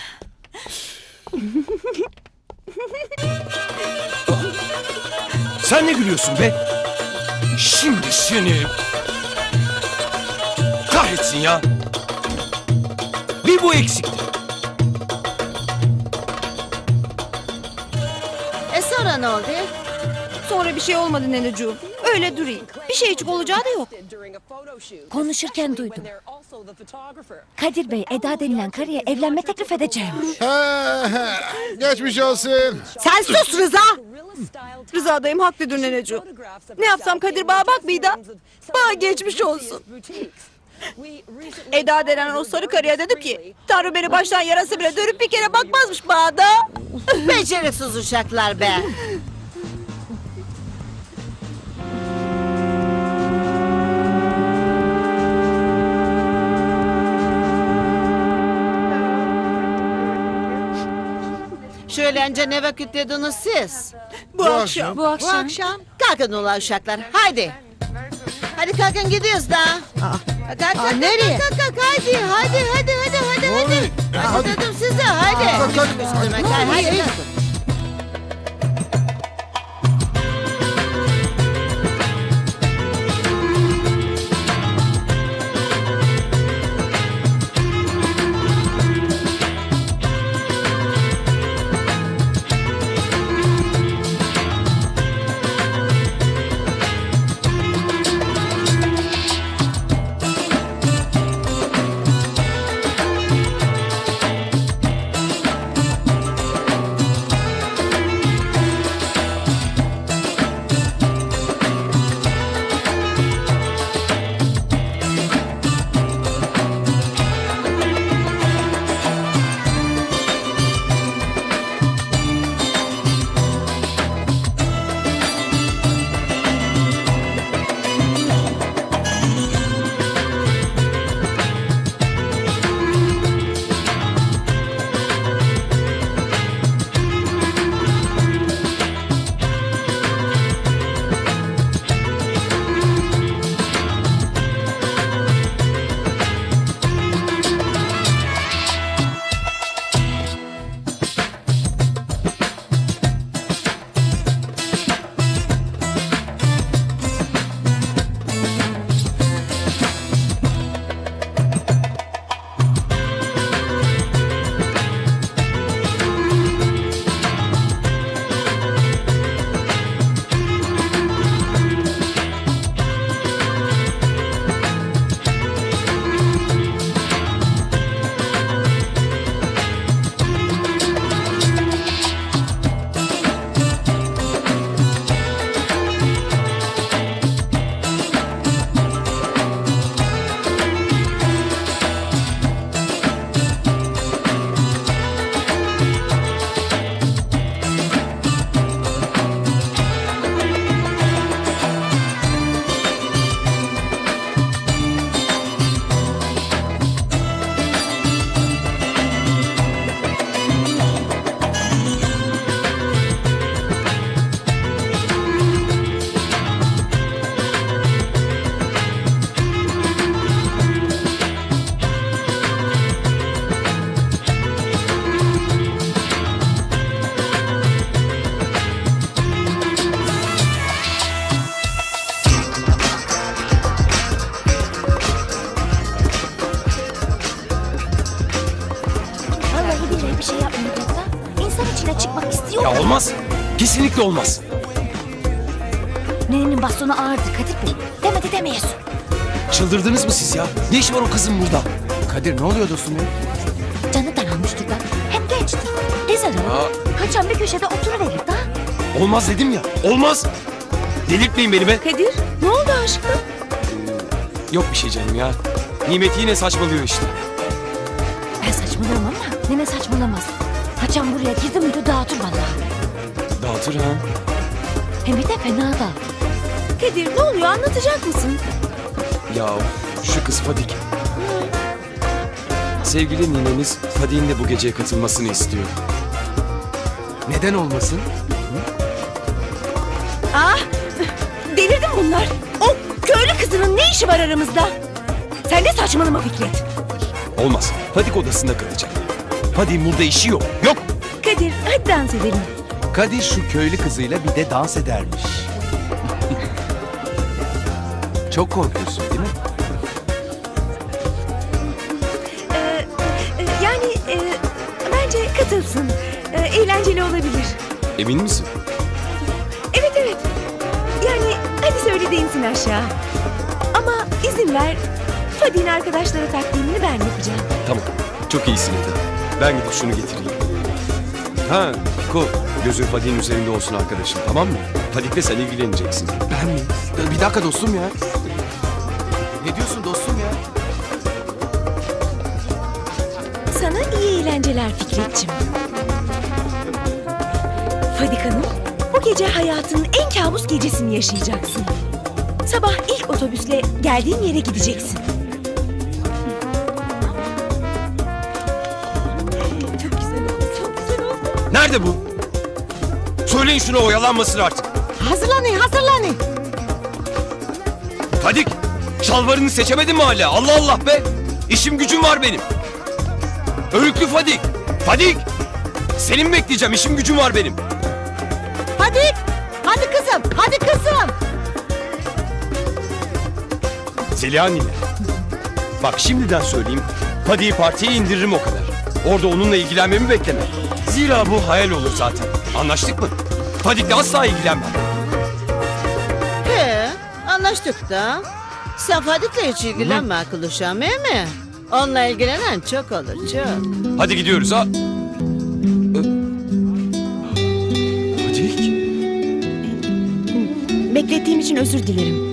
Sen ne gülüyorsun be? Şimdi seni... Kahretsin ya. Bir bu eksikti. E sonra ne oldu? Sonra bir şey olmadı neneciğim. Öyle durayım. Bir şeycik olacağı da yok. Konuşurken duydum. Kadir Bey Eda denilen karıya evlenme teklif edeceğim. Ha, ha. Geçmiş olsun. Sen sus Rıza. Rıza dayım haklıdır neneciğim. Ne yapsam Kadir Bağ'a bakmayı da Bağ'a geçmiş olsun. Eda denen o sarı karıya dedi ki Tanrı beni baştan yarası bile dönüp bir kere bakmazmış Bağ'da. Beceriksiz uşaklar be. Şöyle önce ne vakit dediniz siz? Bu, Bu akşam. akşam. Bu akşam. Bu akşam. Kalkın ula uşaklar haydi. Hadi kalkın gidiyoruz da. Kalk kalk Aa, kalk, nereye? kalk kalk hadi hadi hadi hadi hadi hadi. Hadi Hadi. dedim size hadi. Kalk, kalk. Demek, hadi hadi. bir şey yapmayacak da. İnsan içine çıkmak istiyor. Ya olmaz. Kesinlikle olmaz. Nenenin bastonu ağırdı Kadir Bey. Demedi demeyesin. Çıldırdınız mı siz ya? Ne işi var o kızın burada? Kadir ne oluyor dostum ya? Canı daralmıştır da. Hem gençtir. Tez aralır. Kaçan bir köşede oturuverir da. Olmaz dedim ya. Olmaz. Delirtmeyin beni be. Kadir ne oldu aşkım? Yok bir şey canım ya. Nimet yine saçmalıyor işte. Ben saçmalıyorum ama nene saçmalamaz. Kaçan buraya girdi miydi dağıtır vallahi. Dağıtır ha. Hem bir de fena dağıtır. Kadir ne oluyor anlatacak mısın? Ya şu kız Fadik. Sevgili ninemiz Fadik'in de bu geceye katılmasını istiyor. Neden olmasın? Ah delirdim bunlar. O köylü kızının ne işi var aramızda? Sen de saçmalama Fikret. Olmaz. Fadik odasında kalacak. Fadik'in burada işi yok. Yok. Kadir hadi dans edelim. Kadir şu köylü kızıyla bir de dans edermiş. Çok korkuyorsun değil mi? Ee, e, yani e, bence katılsın. Ee, eğlenceli olabilir. Emin misin? Evet evet. Yani hadi söyle de insin aşağı. Ama izin ver. Fadik'in arkadaşlara takdimini ben yapacağım. Tamam. Çok iyisin Eda. Ben gidip şunu getireyim. Ha Piko. Gözün Fadik'in üzerinde olsun arkadaşım, tamam mı? Fadik'le sen ilgileneceksin. Ben mi? Bir dakika dostum ya. Ne diyorsun dostum ya? Sana iyi eğlenceler Fikretciğim. Fadik Hanım, bu gece hayatının en kabus gecesini yaşayacaksın. Sabah ilk otobüsle geldiğin yere gideceksin. Çok güzel oldu, çok güzel oldu. Nerede bu? Söyleyin şuna oyalanmasın artık. Hazırlanın hazırlanın. Fadik, şalvarını seçemedin mi hala? Allah Allah be! İşim gücüm var benim. Öğütlü Fadik! Fadik! Seni mi bekleyeceğim? İşim gücüm var benim. Hadi. Hadi kızım. Hadi kızım. Zeliha anne. Bak şimdiden söyleyeyim. Fadik'i partiye indiririm o kadar. Orada onunla ilgilenmemi bekleme. Zira bu hayal olur zaten. Anlaştık mı? Fadik'le asla ilgilenmem. He, anlaştık da. Sen Fadik'le hiç ilgilenme akıl uşağım, değil mi? Onunla ilgilenen çok olur, çok. Hadi gidiyoruz ha. Fadik. Beklettiğim için özür dilerim.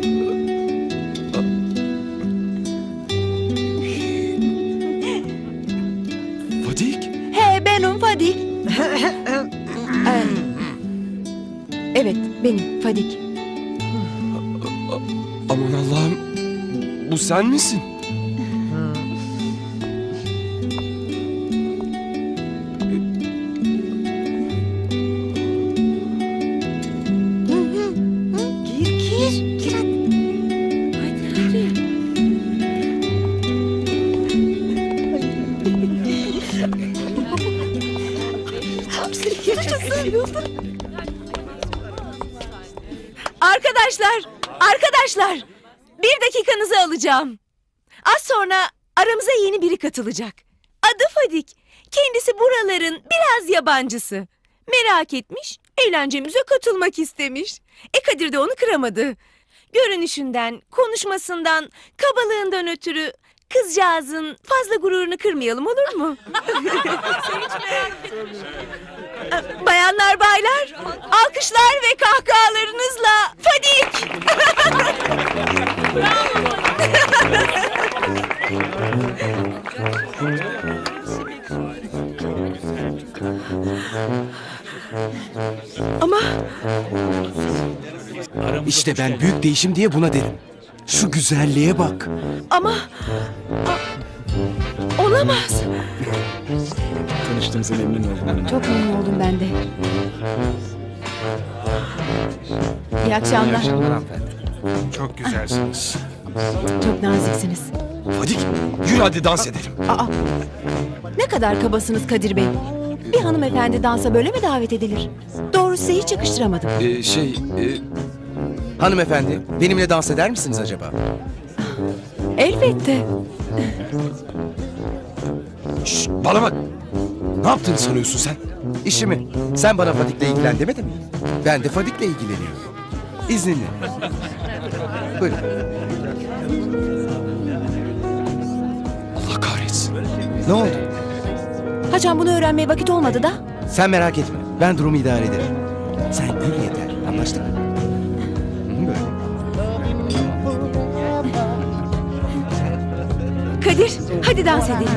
Fadik? He benim Fadik. Ee, evet benim Fadik. Aman Allah'ım. Bu sen misin? Gir gir. Gir hadi. Hadi hadi. Arkadaşlar, arkadaşlar, bir dakikanızı alacağım. Az sonra aramıza yeni biri katılacak. Adı Fadik. Kendisi buraların biraz yabancısı. Merak etmiş, eğlencemize katılmak istemiş. E Kadir de onu kıramadı. Görünüşünden, konuşmasından, kabalığından ötürü kızcağızın fazla gururunu kırmayalım, olur mu? Bayanlar baylar, alkışlar ve kahkahalarınızla Fadik! Ama İşte ben büyük değişim diye buna derim. Şu güzelliğe bak. ama a- olamaz. Tanıştığımıza memnun oldum. Çok memnun oldum ben de. İyi akşamlar. hanımefendi. Çok güzelsiniz. Çok naziksiniz. Fadik, yürü hadi dans edelim. Aa, ne kadar kabasınız Kadir Bey. Bir hanımefendi dansa böyle mi davet edilir? Doğru size hiç yakıştıramadım. Ee, şey, e, Hanımefendi, benimle dans eder misiniz acaba? Elbette. şşt, bana bak. Ne yaptığını sanıyorsun sen? İşimi. Sen bana Fadik'le ilgilen demedin mi? Ben de Fadik'le ilgileniyorum. İzninle. Buyurun. Allah kahretsin. Ne oldu? Hacan bunu öğrenmeye vakit olmadı da. Sen merak etme. Ben durumu idare ederim. Sen gül yeter. Anlaştık mı? Hı, böyle. Kadir, hadi dans edelim.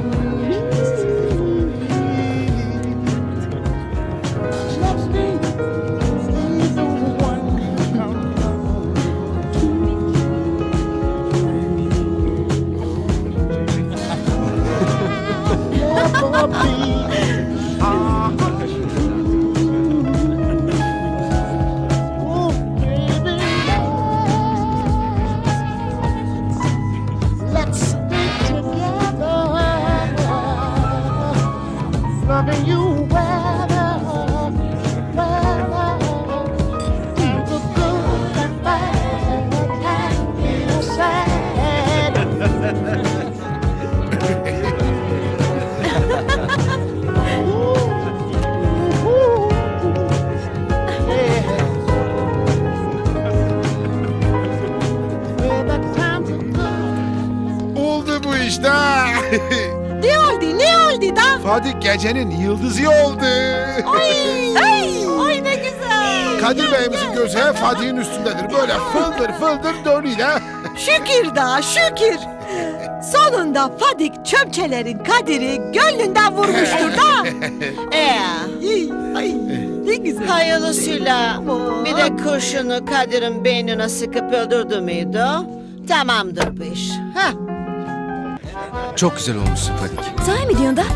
Oldu bu işte. Ne oldu ne oldu da? Fadik gecenin yıldızı oldu. Ay, ay, ay ne güzel. Kadir Bey'imizin gözü hep Fadik'in üstündedir. Böyle fıldır fıldır dönüyle. Şükür da şükür. Sonunda Fadik çömçelerin Kadir'i gönlünden vurmuştur da. Ee, Ay, ay, ne güzel. hayırlısıyla bir de kurşunu Kadir'in beynine sıkıp öldürdü müydü? Tamamdır bu iş. Hah. Çok güzel olmuşsun Fadik. Sahi mi diyorsun da?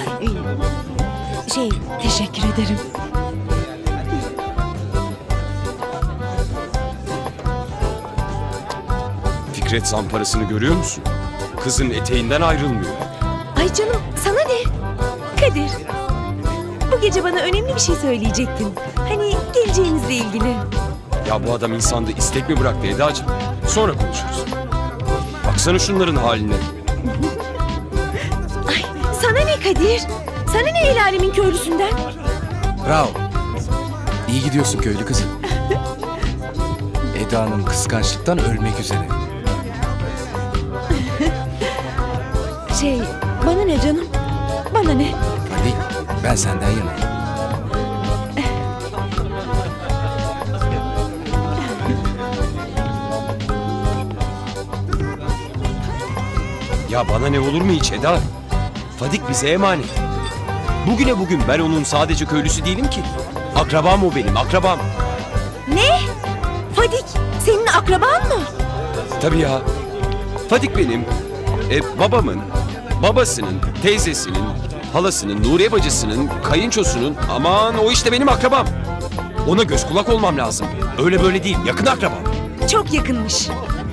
Şey, teşekkür ederim. Fikret zamparasını görüyor musun? Kızın eteğinden ayrılmıyor. Ay canım, sana ne? Kadir, bu gece bana önemli bir şey söyleyecektin. Hani geleceğinizle ilgili. Ya bu adam insanda istek mi bıraktı Eda'cığım? Sonra konuşuruz. Baksana şunların haline. Ay, sana ne Kadir? Sana ne el alemin köylüsünden? Bravo. İyi gidiyorsun köylü kızım. Eda Hanım kıskançlıktan ölmek üzere. Şey, bana ne canım? Bana ne? Fadik, ben senden yanayım. Ya bana ne olur mu hiç Eda? Fadik bize emanet. Bugüne bugün ben onun sadece köylüsü değilim ki. Akrabam o benim, akrabam. Ne? Fadik, senin akraban mı? Tabii ya. Fadik benim, e, babamın, babasının, teyzesinin, halasının, Nuriye bacısının, kayınçosunun, aman o işte benim akrabam. Ona göz kulak olmam lazım. Öyle böyle değil, yakın akrabam. Çok yakınmış.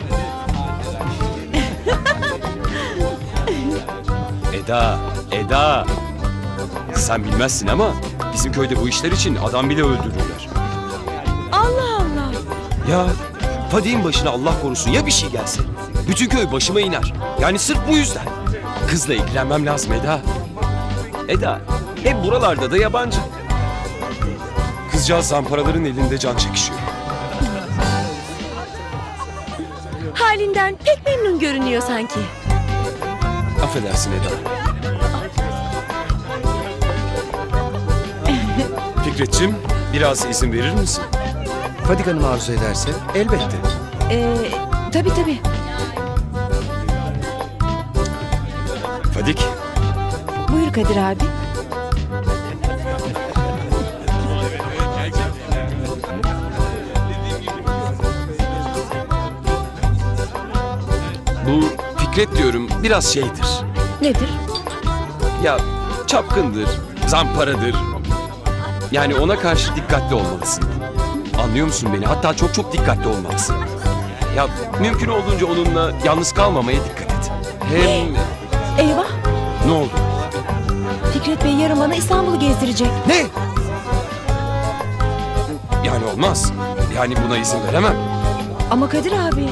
Eda, Eda. Sen bilmezsin ama bizim köyde bu işler için adam bile öldürürler. Allah Allah. Ya Fadik'in başına Allah korusun ya bir şey gelse. Bütün köy başıma iner. Yani sırf bu yüzden. Kızla ilgilenmem lazım Eda. Eda hem buralarda da yabancı. Kızcağız zamparaların elinde can çekişiyor. Halinden pek memnun görünüyor sanki. Affedersin Eda. Fikretciğim biraz izin verir misin? Fadik Hanım arzu ederse elbette. Ee, tabii tabii. Fadik. Buyur Kadir abi. Bu Fikret diyorum biraz şeydir. Nedir? Ya çapkındır, zamparadır. Yani ona karşı dikkatli olmalısın. Anlıyor musun beni? Hatta çok çok dikkatli olmalısın. Ya mümkün olduğunca onunla yalnız kalmamaya dikkat et. Hem... Eyvah. Ne oldu? Fikret Bey yarın bana İstanbul'u gezdirecek. Ne? Yani olmaz. Yani buna izin veremem. Ama Kadir abi.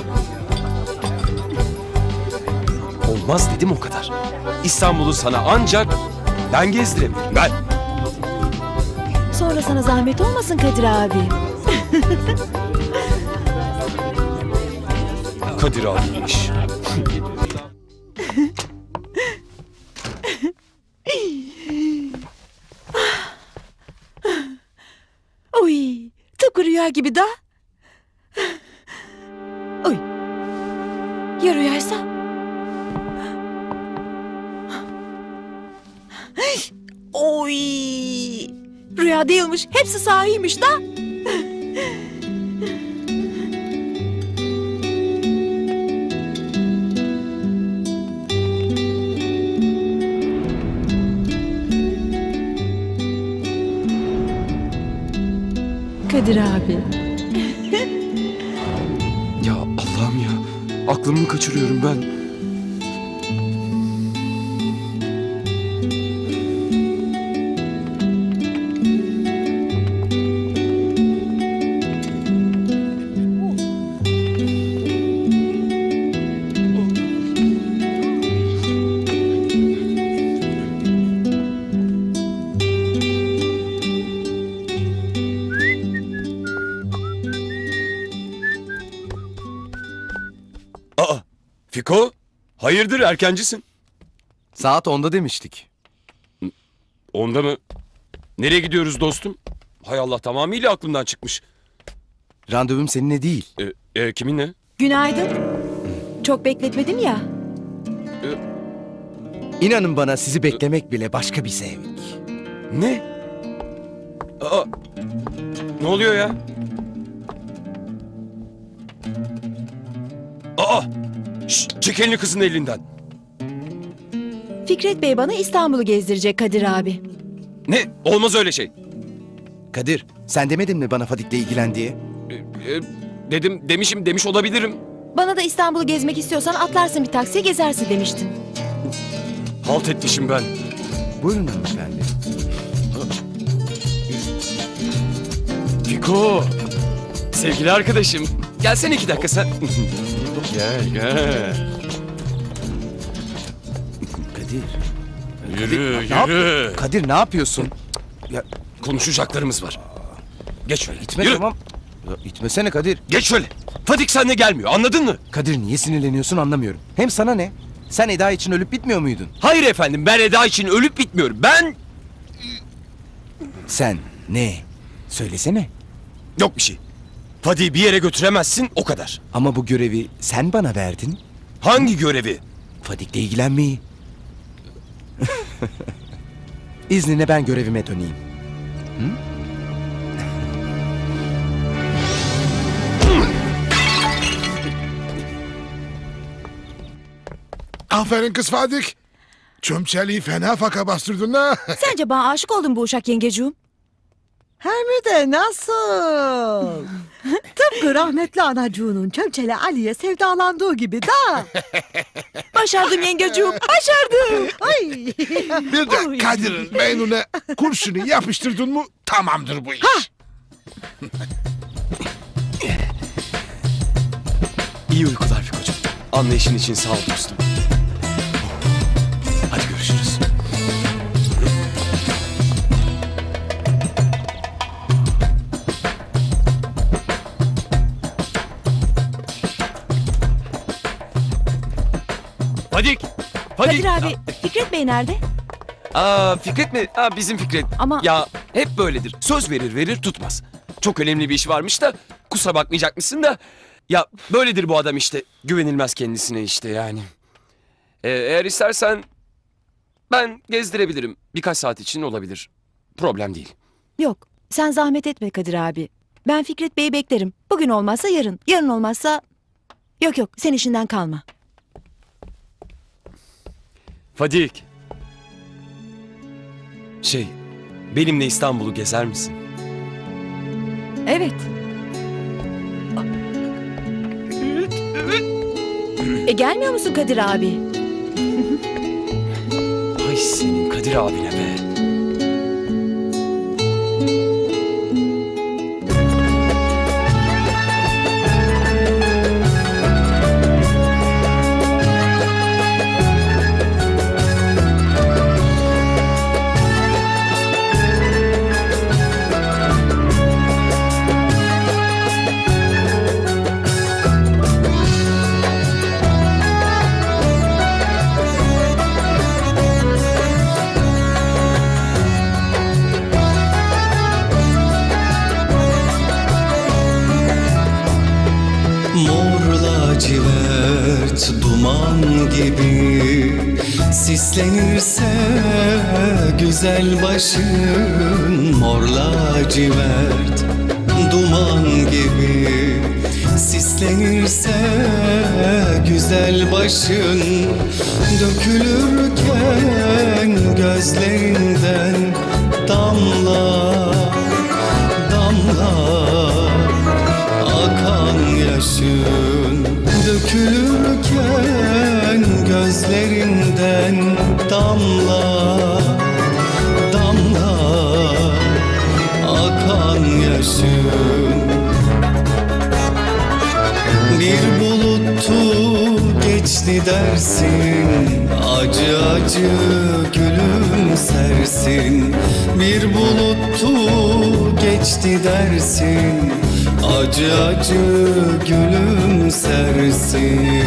Olmaz dedim o kadar. İstanbul'u sana ancak Ben gezdirebilirim ben. Sonra sana zahmet olmasın Kadir abi. Kadir abiymiş. Oy, tıpkı rüya gibi da. Oy. Ya rüyaysa? Oy. Rüya değilmiş, hepsi sahiymiş da. Kadir abi. Ya Allah'ım ya. Aklımı kaçırıyorum ben. Aa, Fiko, hayırdır erkencisin? Saat onda demiştik. Onda mı? Nereye gidiyoruz dostum? Hay Allah, tamamıyla aklımdan çıkmış. Randevum seninle değil. E, e, kiminle? Günaydın. Çok bekletmedim ya. İnanın bana sizi beklemek bile başka bir zevk. Ne? Aa, ne oluyor ya? Aa! Şş, çek elini kızın elinden. Fikret Bey bana İstanbul'u gezdirecek Kadir abi. Ne? Olmaz öyle şey. Kadir, sen demedin mi bana Fadik'le ilgilen diye? E, e, dedim, demişim, demiş olabilirim. Bana da İstanbul'u gezmek istiyorsan atlarsın bir taksiye gezersin demiştin. Halt etmişim ben. Buyurun hanımefendi. Fiko! Sevgili arkadaşım, gelsene iki dakika sen. Gel, gel. Kadir. Yürü, Ne yap- yürü. Kadir ne yapıyorsun? Ya, Konuşacaklarımız var. Geç şöyle. itme Yürü. tamam. Ya, itmesene Kadir. Geç şöyle. Fadik seninle gelmiyor, anladın mı? Kadir niye sinirleniyorsun anlamıyorum. Hem sana ne? Sen Eda için ölüp bitmiyor muydun? Hayır efendim, ben Eda için ölüp bitmiyorum. Ben... Sen ne? Söylesene. Yok bir şey. Fadik'i bir yere götüremezsin, o kadar. Ama bu görevi sen bana verdin. Hangi görevi? Fadik'le ilgilenmeyi. İzninle ben görevime döneyim. Hı? Aferin kız Fadik. Çömçeliği fena faka bastırdın ha. Sence bana aşık oldun bu uşak yengeciğim? Hem de nasıl? Tıpkı rahmetli anacığının Çömçeli Ali'ye sevdalandığı gibi da. Başardım yengeciğim, başardım. Ay. Bir de Kadir'in beynine kurşunu yapıştırdın mı tamamdır bu iş. İyi uykular Fiko'cum. Anlayışın için sağ ol dostum. Hadi görüşürüz. Fadik! Fadik! Kadir abi, Fikret Bey nerede? Aa, Fikret mi? Aa, bizim Fikret. Ama- Ya hep böyledir. Söz verir verir tutmaz. Çok önemli bir iş varmış da kusura bakmayacakmışsın da. Ya böyledir bu adam işte. Güvenilmez kendisine işte yani. Ee, eğer istersen ben gezdirebilirim. Birkaç saat için olabilir. Problem değil. Yok, sen zahmet etme Kadir abi. Ben Fikret Bey'i beklerim. Bugün olmazsa yarın, yarın olmazsa... Yok yok, sen işinden kalma. Fadik. Şey, benimle İstanbul'u gezer misin? Evet. E gelmiyor musun Kadir abi? Ay senin Kadir abine be. lacivert duman gibi sislenirse güzel başın, mor lacivert duman gibi sislenirse güzel başın, dökülürken gözlerinden damla damla akan yaşın, dökülürken gözlerinden damla damla akan yaşın. Bir buluttu geçti dersin, acı acı gülümsersin. Bir buluttu geçti dersin, acı acı gülümsersin.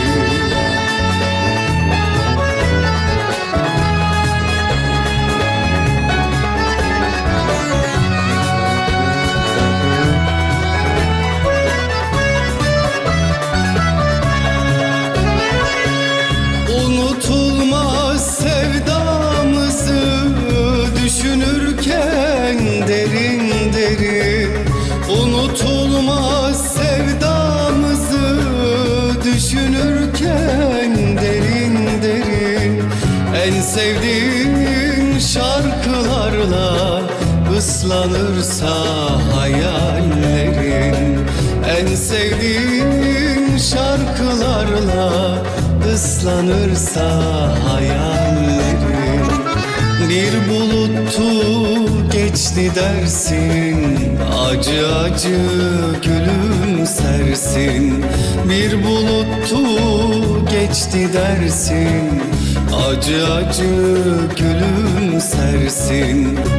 Unutulmaz sevdamızı düşünürken derin derin, unutulmaz sevdamızı düşünürken derin derin, en sevdiğin şarkılarla ıslanırsa hayallerin, en sevdiğin şarkılarla ıslanırsa hayallerin. Bir buluttu geçti dersin, acı acı gülümsersin. Bir buluttu geçti dersin, acı acı gülümsersin.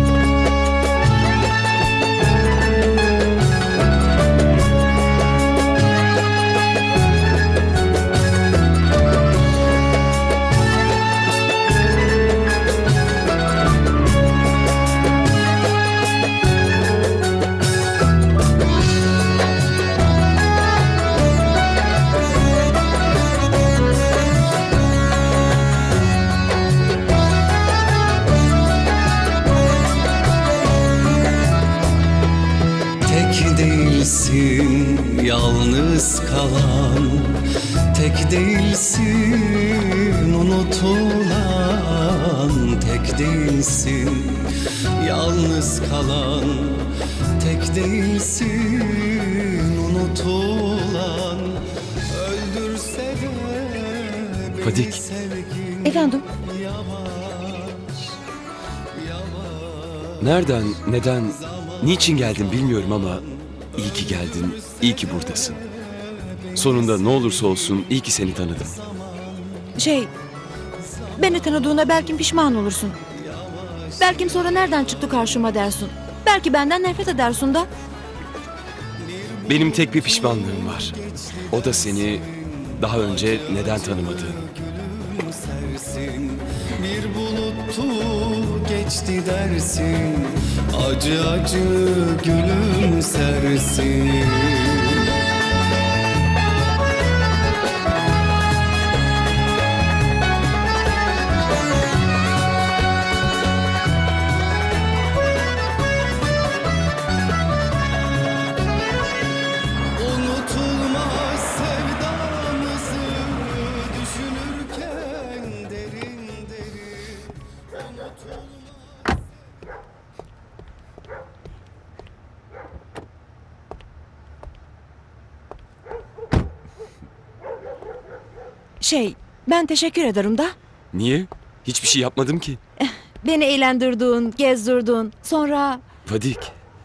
Değilsin yalnız kalan, tek değilsin unutulan, tek değilsin yalnız kalan, tek değilsin unutulan, öldürse de Fadik. Efendim? Nereden, neden, niçin geldin bilmiyorum ama iyi ki geldin, iyi ki buradasın. Sonunda ne olursa olsun iyi ki seni tanıdım. Şey, beni tanıdığına belki pişman olursun. Belki sonra nereden çıktı karşıma dersin. Belki benden nefret edersin da. Benim tek bir pişmanlığım var. O da seni daha önce neden tanımadığım. Bir buluttu geçti dersin, acı acı gülümsersin. Unutulmaz sevdamızı düşünürken derin derin, unutulmaz. Şey, ben teşekkür ederim da. Niye? Hiçbir şey yapmadım ki. Beni eğlendirdin, gezdirdin. Sonra... Fadik,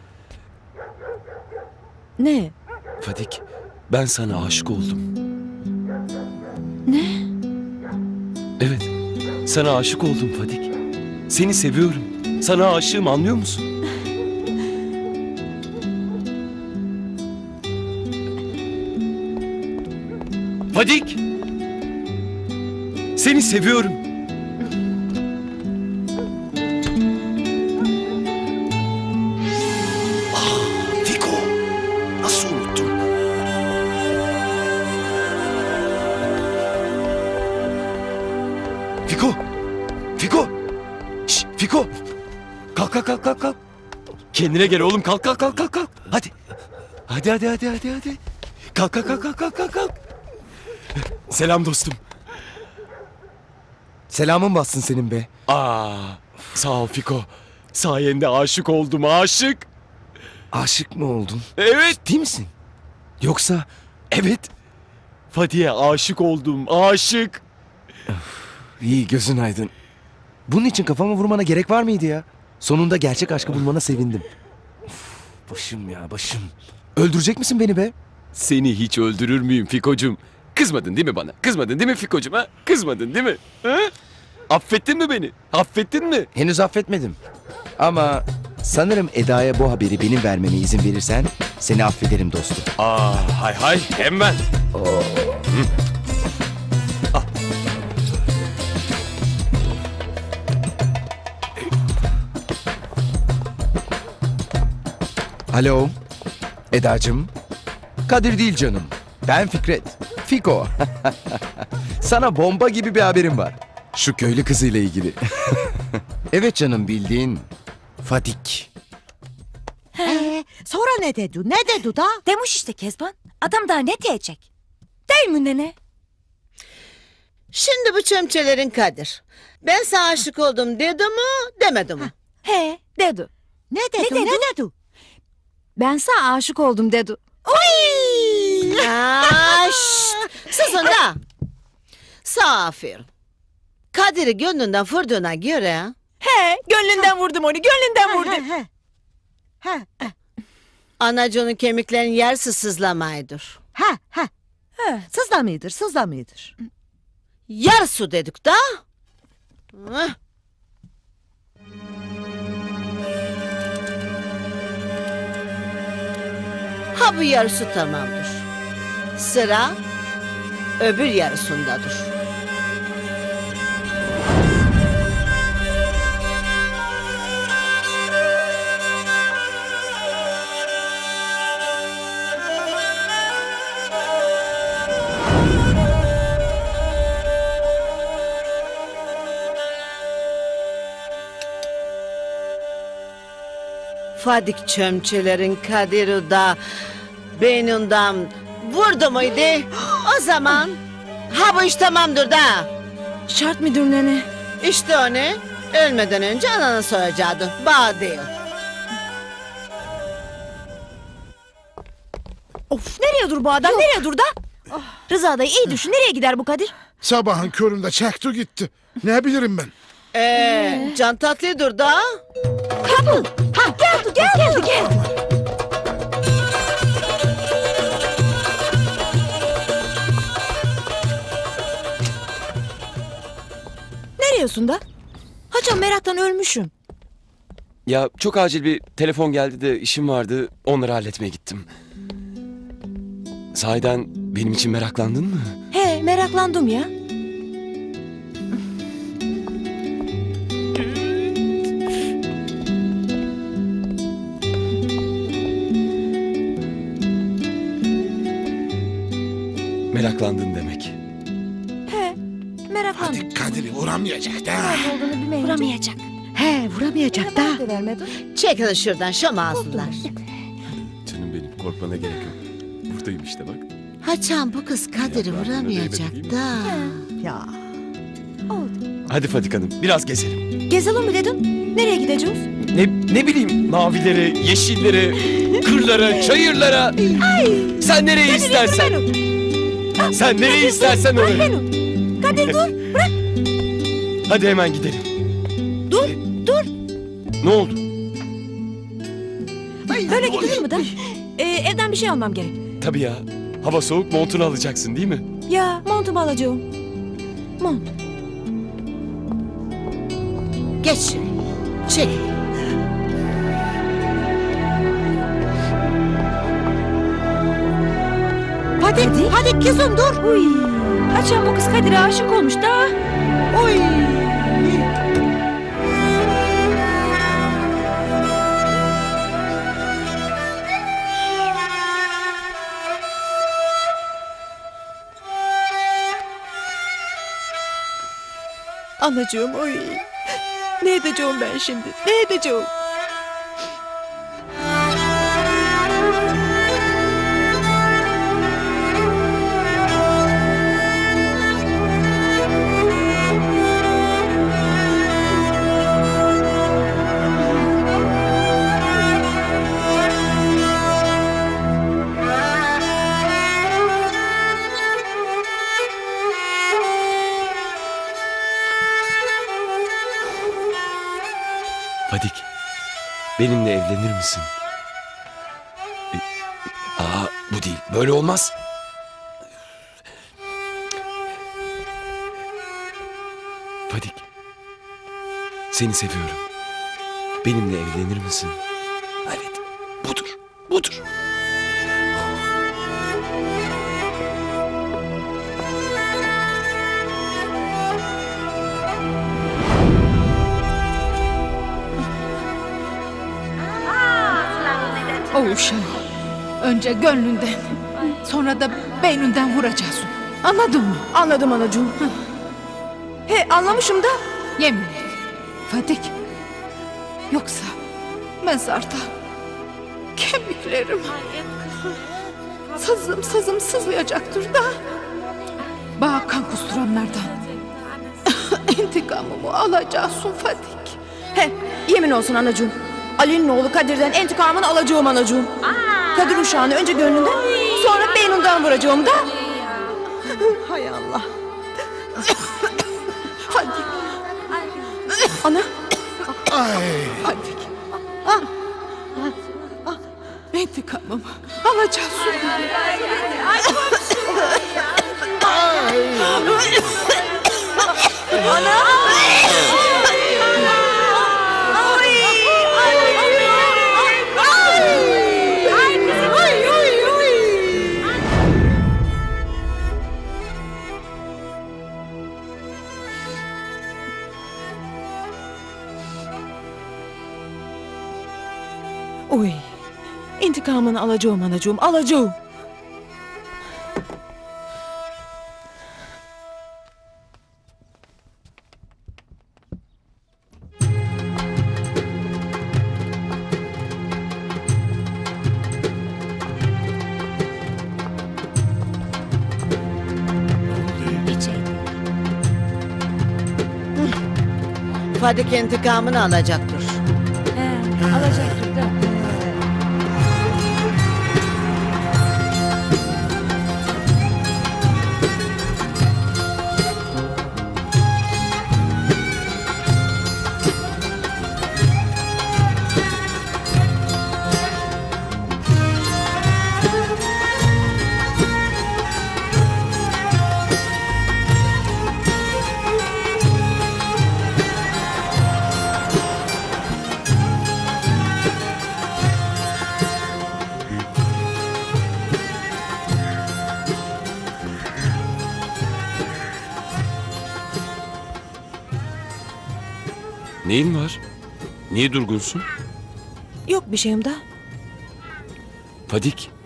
Ne? Fadik, ben sana aşık oldum. Ne? Evet, sana aşık oldum Fadik. Seni seviyorum. Sana aşığım, anlıyor musun? Fadik! Seni seviyorum. Fiko, nasıl unuttun? Fiko. Kalk kalk kalk kalk kalk. Kendine gel oğlum, kalk kalk kalk kalk kalk. Hadi. Hadi hadi hadi hadi hadi. Kalk kalk kalk kalk kalk kalk kalk. Selam dostum. Selamın bassın senin be. Aa, sağ ol Fiko. Sayende aşık oldum, aşık. Aşık mı oldun? Evet. Ciddi misin? Yoksa Evet. Fatih'e aşık oldum, aşık. iyi, gözün aydın. Bunun için kafama vurmana gerek var mıydı ya? Sonunda gerçek aşkı bulmana sevindim. Of, başım ya başım. Öldürecek misin beni be? Seni hiç öldürür müyüm Fiko'cum? Kızmadın değil mi bana? Kızmadın değil mi Fiko'cum ha? Kızmadın değil mi? Ha? Affettin mi beni? Affettin mi? Henüz affetmedim. Ama sanırım Eda'ya bu haberi benim vermeme izin verirsen seni affederim dostum. Aa, hay hay hemen. Oo. Al. Alo, Eda'cığım. Kadir değil canım. Ben Fikret. Fiko. Sana bomba gibi bir haberim var. Şu köylü kızıyla ilgili. Evet canım, bildiğin Fadik. Ee, sonra ne dedi? Ne dedi da? Demiş işte Kezban. Adam daha ne diyecek? Değil mi nene? Şimdi bu çömçelerin Kadir. Ben sana aşık oldum dedi mi demedi mi? He dedi. Ne dedi? Ne dedi? dedi? Ben sana aşık oldum dedi. Aa, şşt, susun da. Sağ aferin. Kadir'i gönlünden vurduğuna göre... He gönlünden vurdum onu gönlünden vurdum. He, he. He, Anacığının kemiklerinin yarısı sızlamaydır. he, he. He. Sızla mıdır, sızla mıdır? Yarısı dedik da. Hah. Ha bu yarısı tamamdır. Sıra öbür yarısındadır. Fadik çömçelerin Kadir'i da beyninden vurdu muydu? O zaman ha bu iş tamamdır da. Şart mıdır nene? İşte onu ölmeden önce anana soracaktı. Bağ değil. Of nereye dur bu adam nereye dur da? Rıza dayı iyi düşün nereye gider bu Kadir? Sabahın köründe çaktı gitti. Ne bilirim ben? Ee, can tatlıdır da. Kapı. Ha geldi geldi geldi geldi. Nereyesin da? Hacan meraktan ölmüşüm. Ya çok acil bir telefon geldi de işim vardı. Onları halletmeye gittim. Sahiden benim için meraklandın mı? He meraklandım ya. Meraklandın demek. He meraklandım. Hadi Kadir'i vuramayacak da. Nerede olduğunu bilmeyince. Vuramayacak. He, vuramayacak da. Bana da vermedin. Çekilin şuradan şam ağzılar. Canım benim, korkmana gerek yok. Buradayım işte bak. Haçan bu kız Kadir'i vuramayacak da. Ya. Hadi Fadik Hanım biraz gezelim. Gezelim mi dedin? Nereye gideceğiz? Ne, ne bileyim mavilere, yeşillere, kırlara, çayırlara. Sen nereye istersen. Sen nereye istersen oraya. Kadir dur bırak. Hadi hemen gidelim. Dur dur. Ne oldu? Böyle gidilir mi da? Ee, evden bir şey almam gerek. Tabii ya. Hava soğuk, montunu alacaksın değil mi? Ya montumu alacağım. Mont. Geç şuraya. Çek. Hadi, hadi kızım dur. Uy. Haçan bu kız Kadir'e aşık olmuş da. Oy. Anacığım oy. Ne edeceğim ben şimdi? Ne edeceğim? Fadik, benimle evlenir misin? E, Aa, bu değil. Böyle olmaz. Fadik, seni seviyorum. Benimle evlenir misin? Evet, budur, budur. O uşağı önce gönlünden sonra da beyninden vuracaksın. Anladın mı? Anladım anacığım. He anlamışım da. Yemin et. Fadik. Yoksa mezarda kemiklerim sızım sızım sızlayacaktır da. Bana kan kusturanlardan intikamımı alacaksın Fadik. He yemin olsun anacığım. Ali'nin oğlu Kadir'den intikamını alacağım anacığım. Kadir uşağını önce gönlünden sonra beyninden vuracağım da. Hay Allah. Fadik. Ana. Ay. Fadik. Ah. İntikamımı alacaksın. Ana. Oy. İntikamını alacağım anacığım, alacağım. Fadik intikamını alacaktır. He, alacaktır da. Neyin var? Niye durgunsun? Yok bir şeyim daha. Fadik.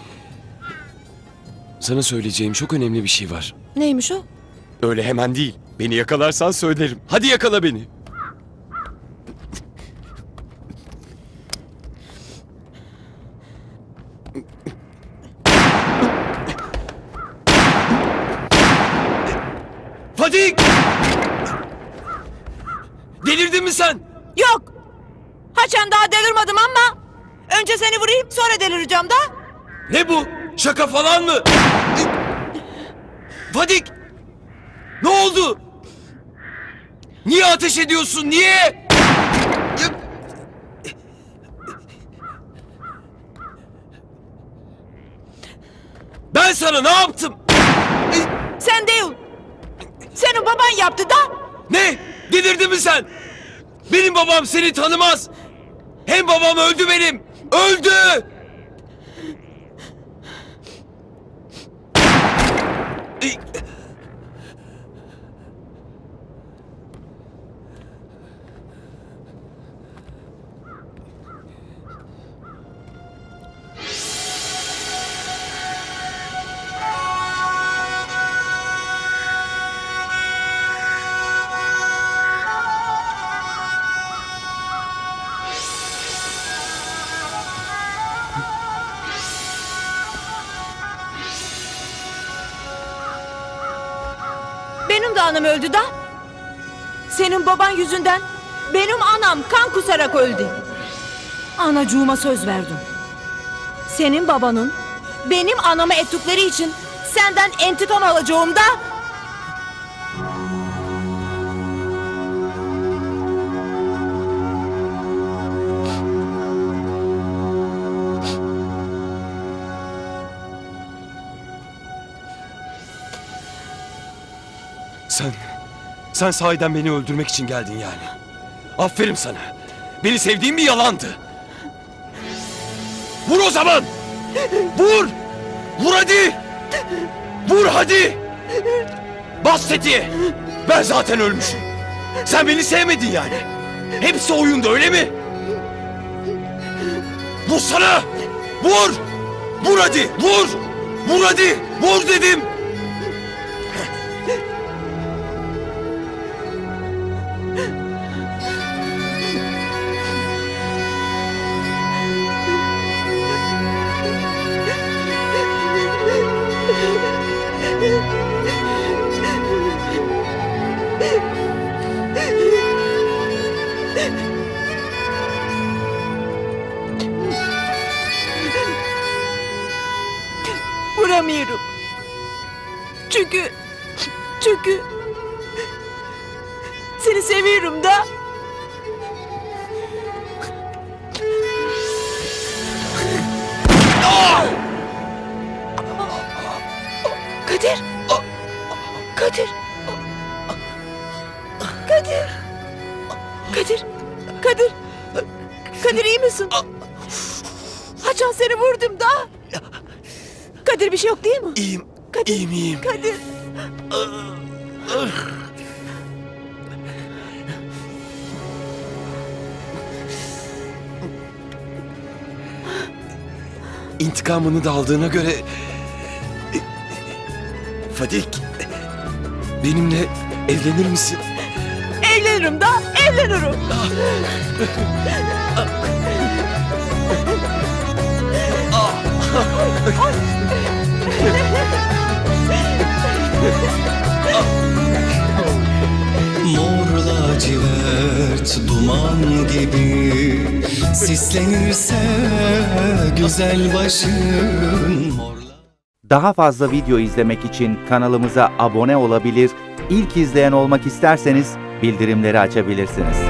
Sana söyleyeceğim çok önemli bir şey var. Neymiş o? Öyle hemen değil. Beni yakalarsan söylerim. Hadi yakala beni. Fadik! Delirdin mi sen? Yok. Haçan daha delirmedim ama. Önce seni vurayım sonra delireceğim da. Ne bu? Şaka falan mı? Fadik! Ne oldu? Niye ateş ediyorsun? Niye? Ben sana ne yaptım? Sen değil. Senin baban yaptı da. Ne? Delirdin mi sen? Benim babam seni tanımaz. Hem babam öldü benim. Öldü! anam öldü da? Senin baban yüzünden benim anam kan kusarak öldü. Anacığıma söz verdim. Senin babanın benim anama ettikleri için senden intikam alacağım da. Sen, sen sahiden beni öldürmek için geldin yani. Aferin sana. Beni sevdiğin bir yalandı. Vur o zaman! Vur! Vur hadi! Vur hadi! Bas tetiğe! Ben zaten ölmüşüm. Sen beni sevmedin yani. Hepsi oyunda öyle mi? Vursana! Vur! Vur hadi! Vur! Vur hadi! Vur dedim! Vuramıyorum. Çünkü... Çünkü... Seni seviyorum da. Kadir. Kadir. Kadir. Kadir. Kadir. Kadir iyi misin? Haçan seni vurdum da. Kadir bir şey yok değil mi? İyiyim. Kadir. İyiyim iyiyim. Kadir. İntikamını da aldığına göre... Fadik... Benimle evlenir misin? Evlenirim da, evlenirim. Mor lacivert duman gibi sislenirse güzel başın mor. Daha fazla video izlemek için kanalımıza abone olabilir, ilk izleyen olmak isterseniz bildirimleri açabilirsiniz.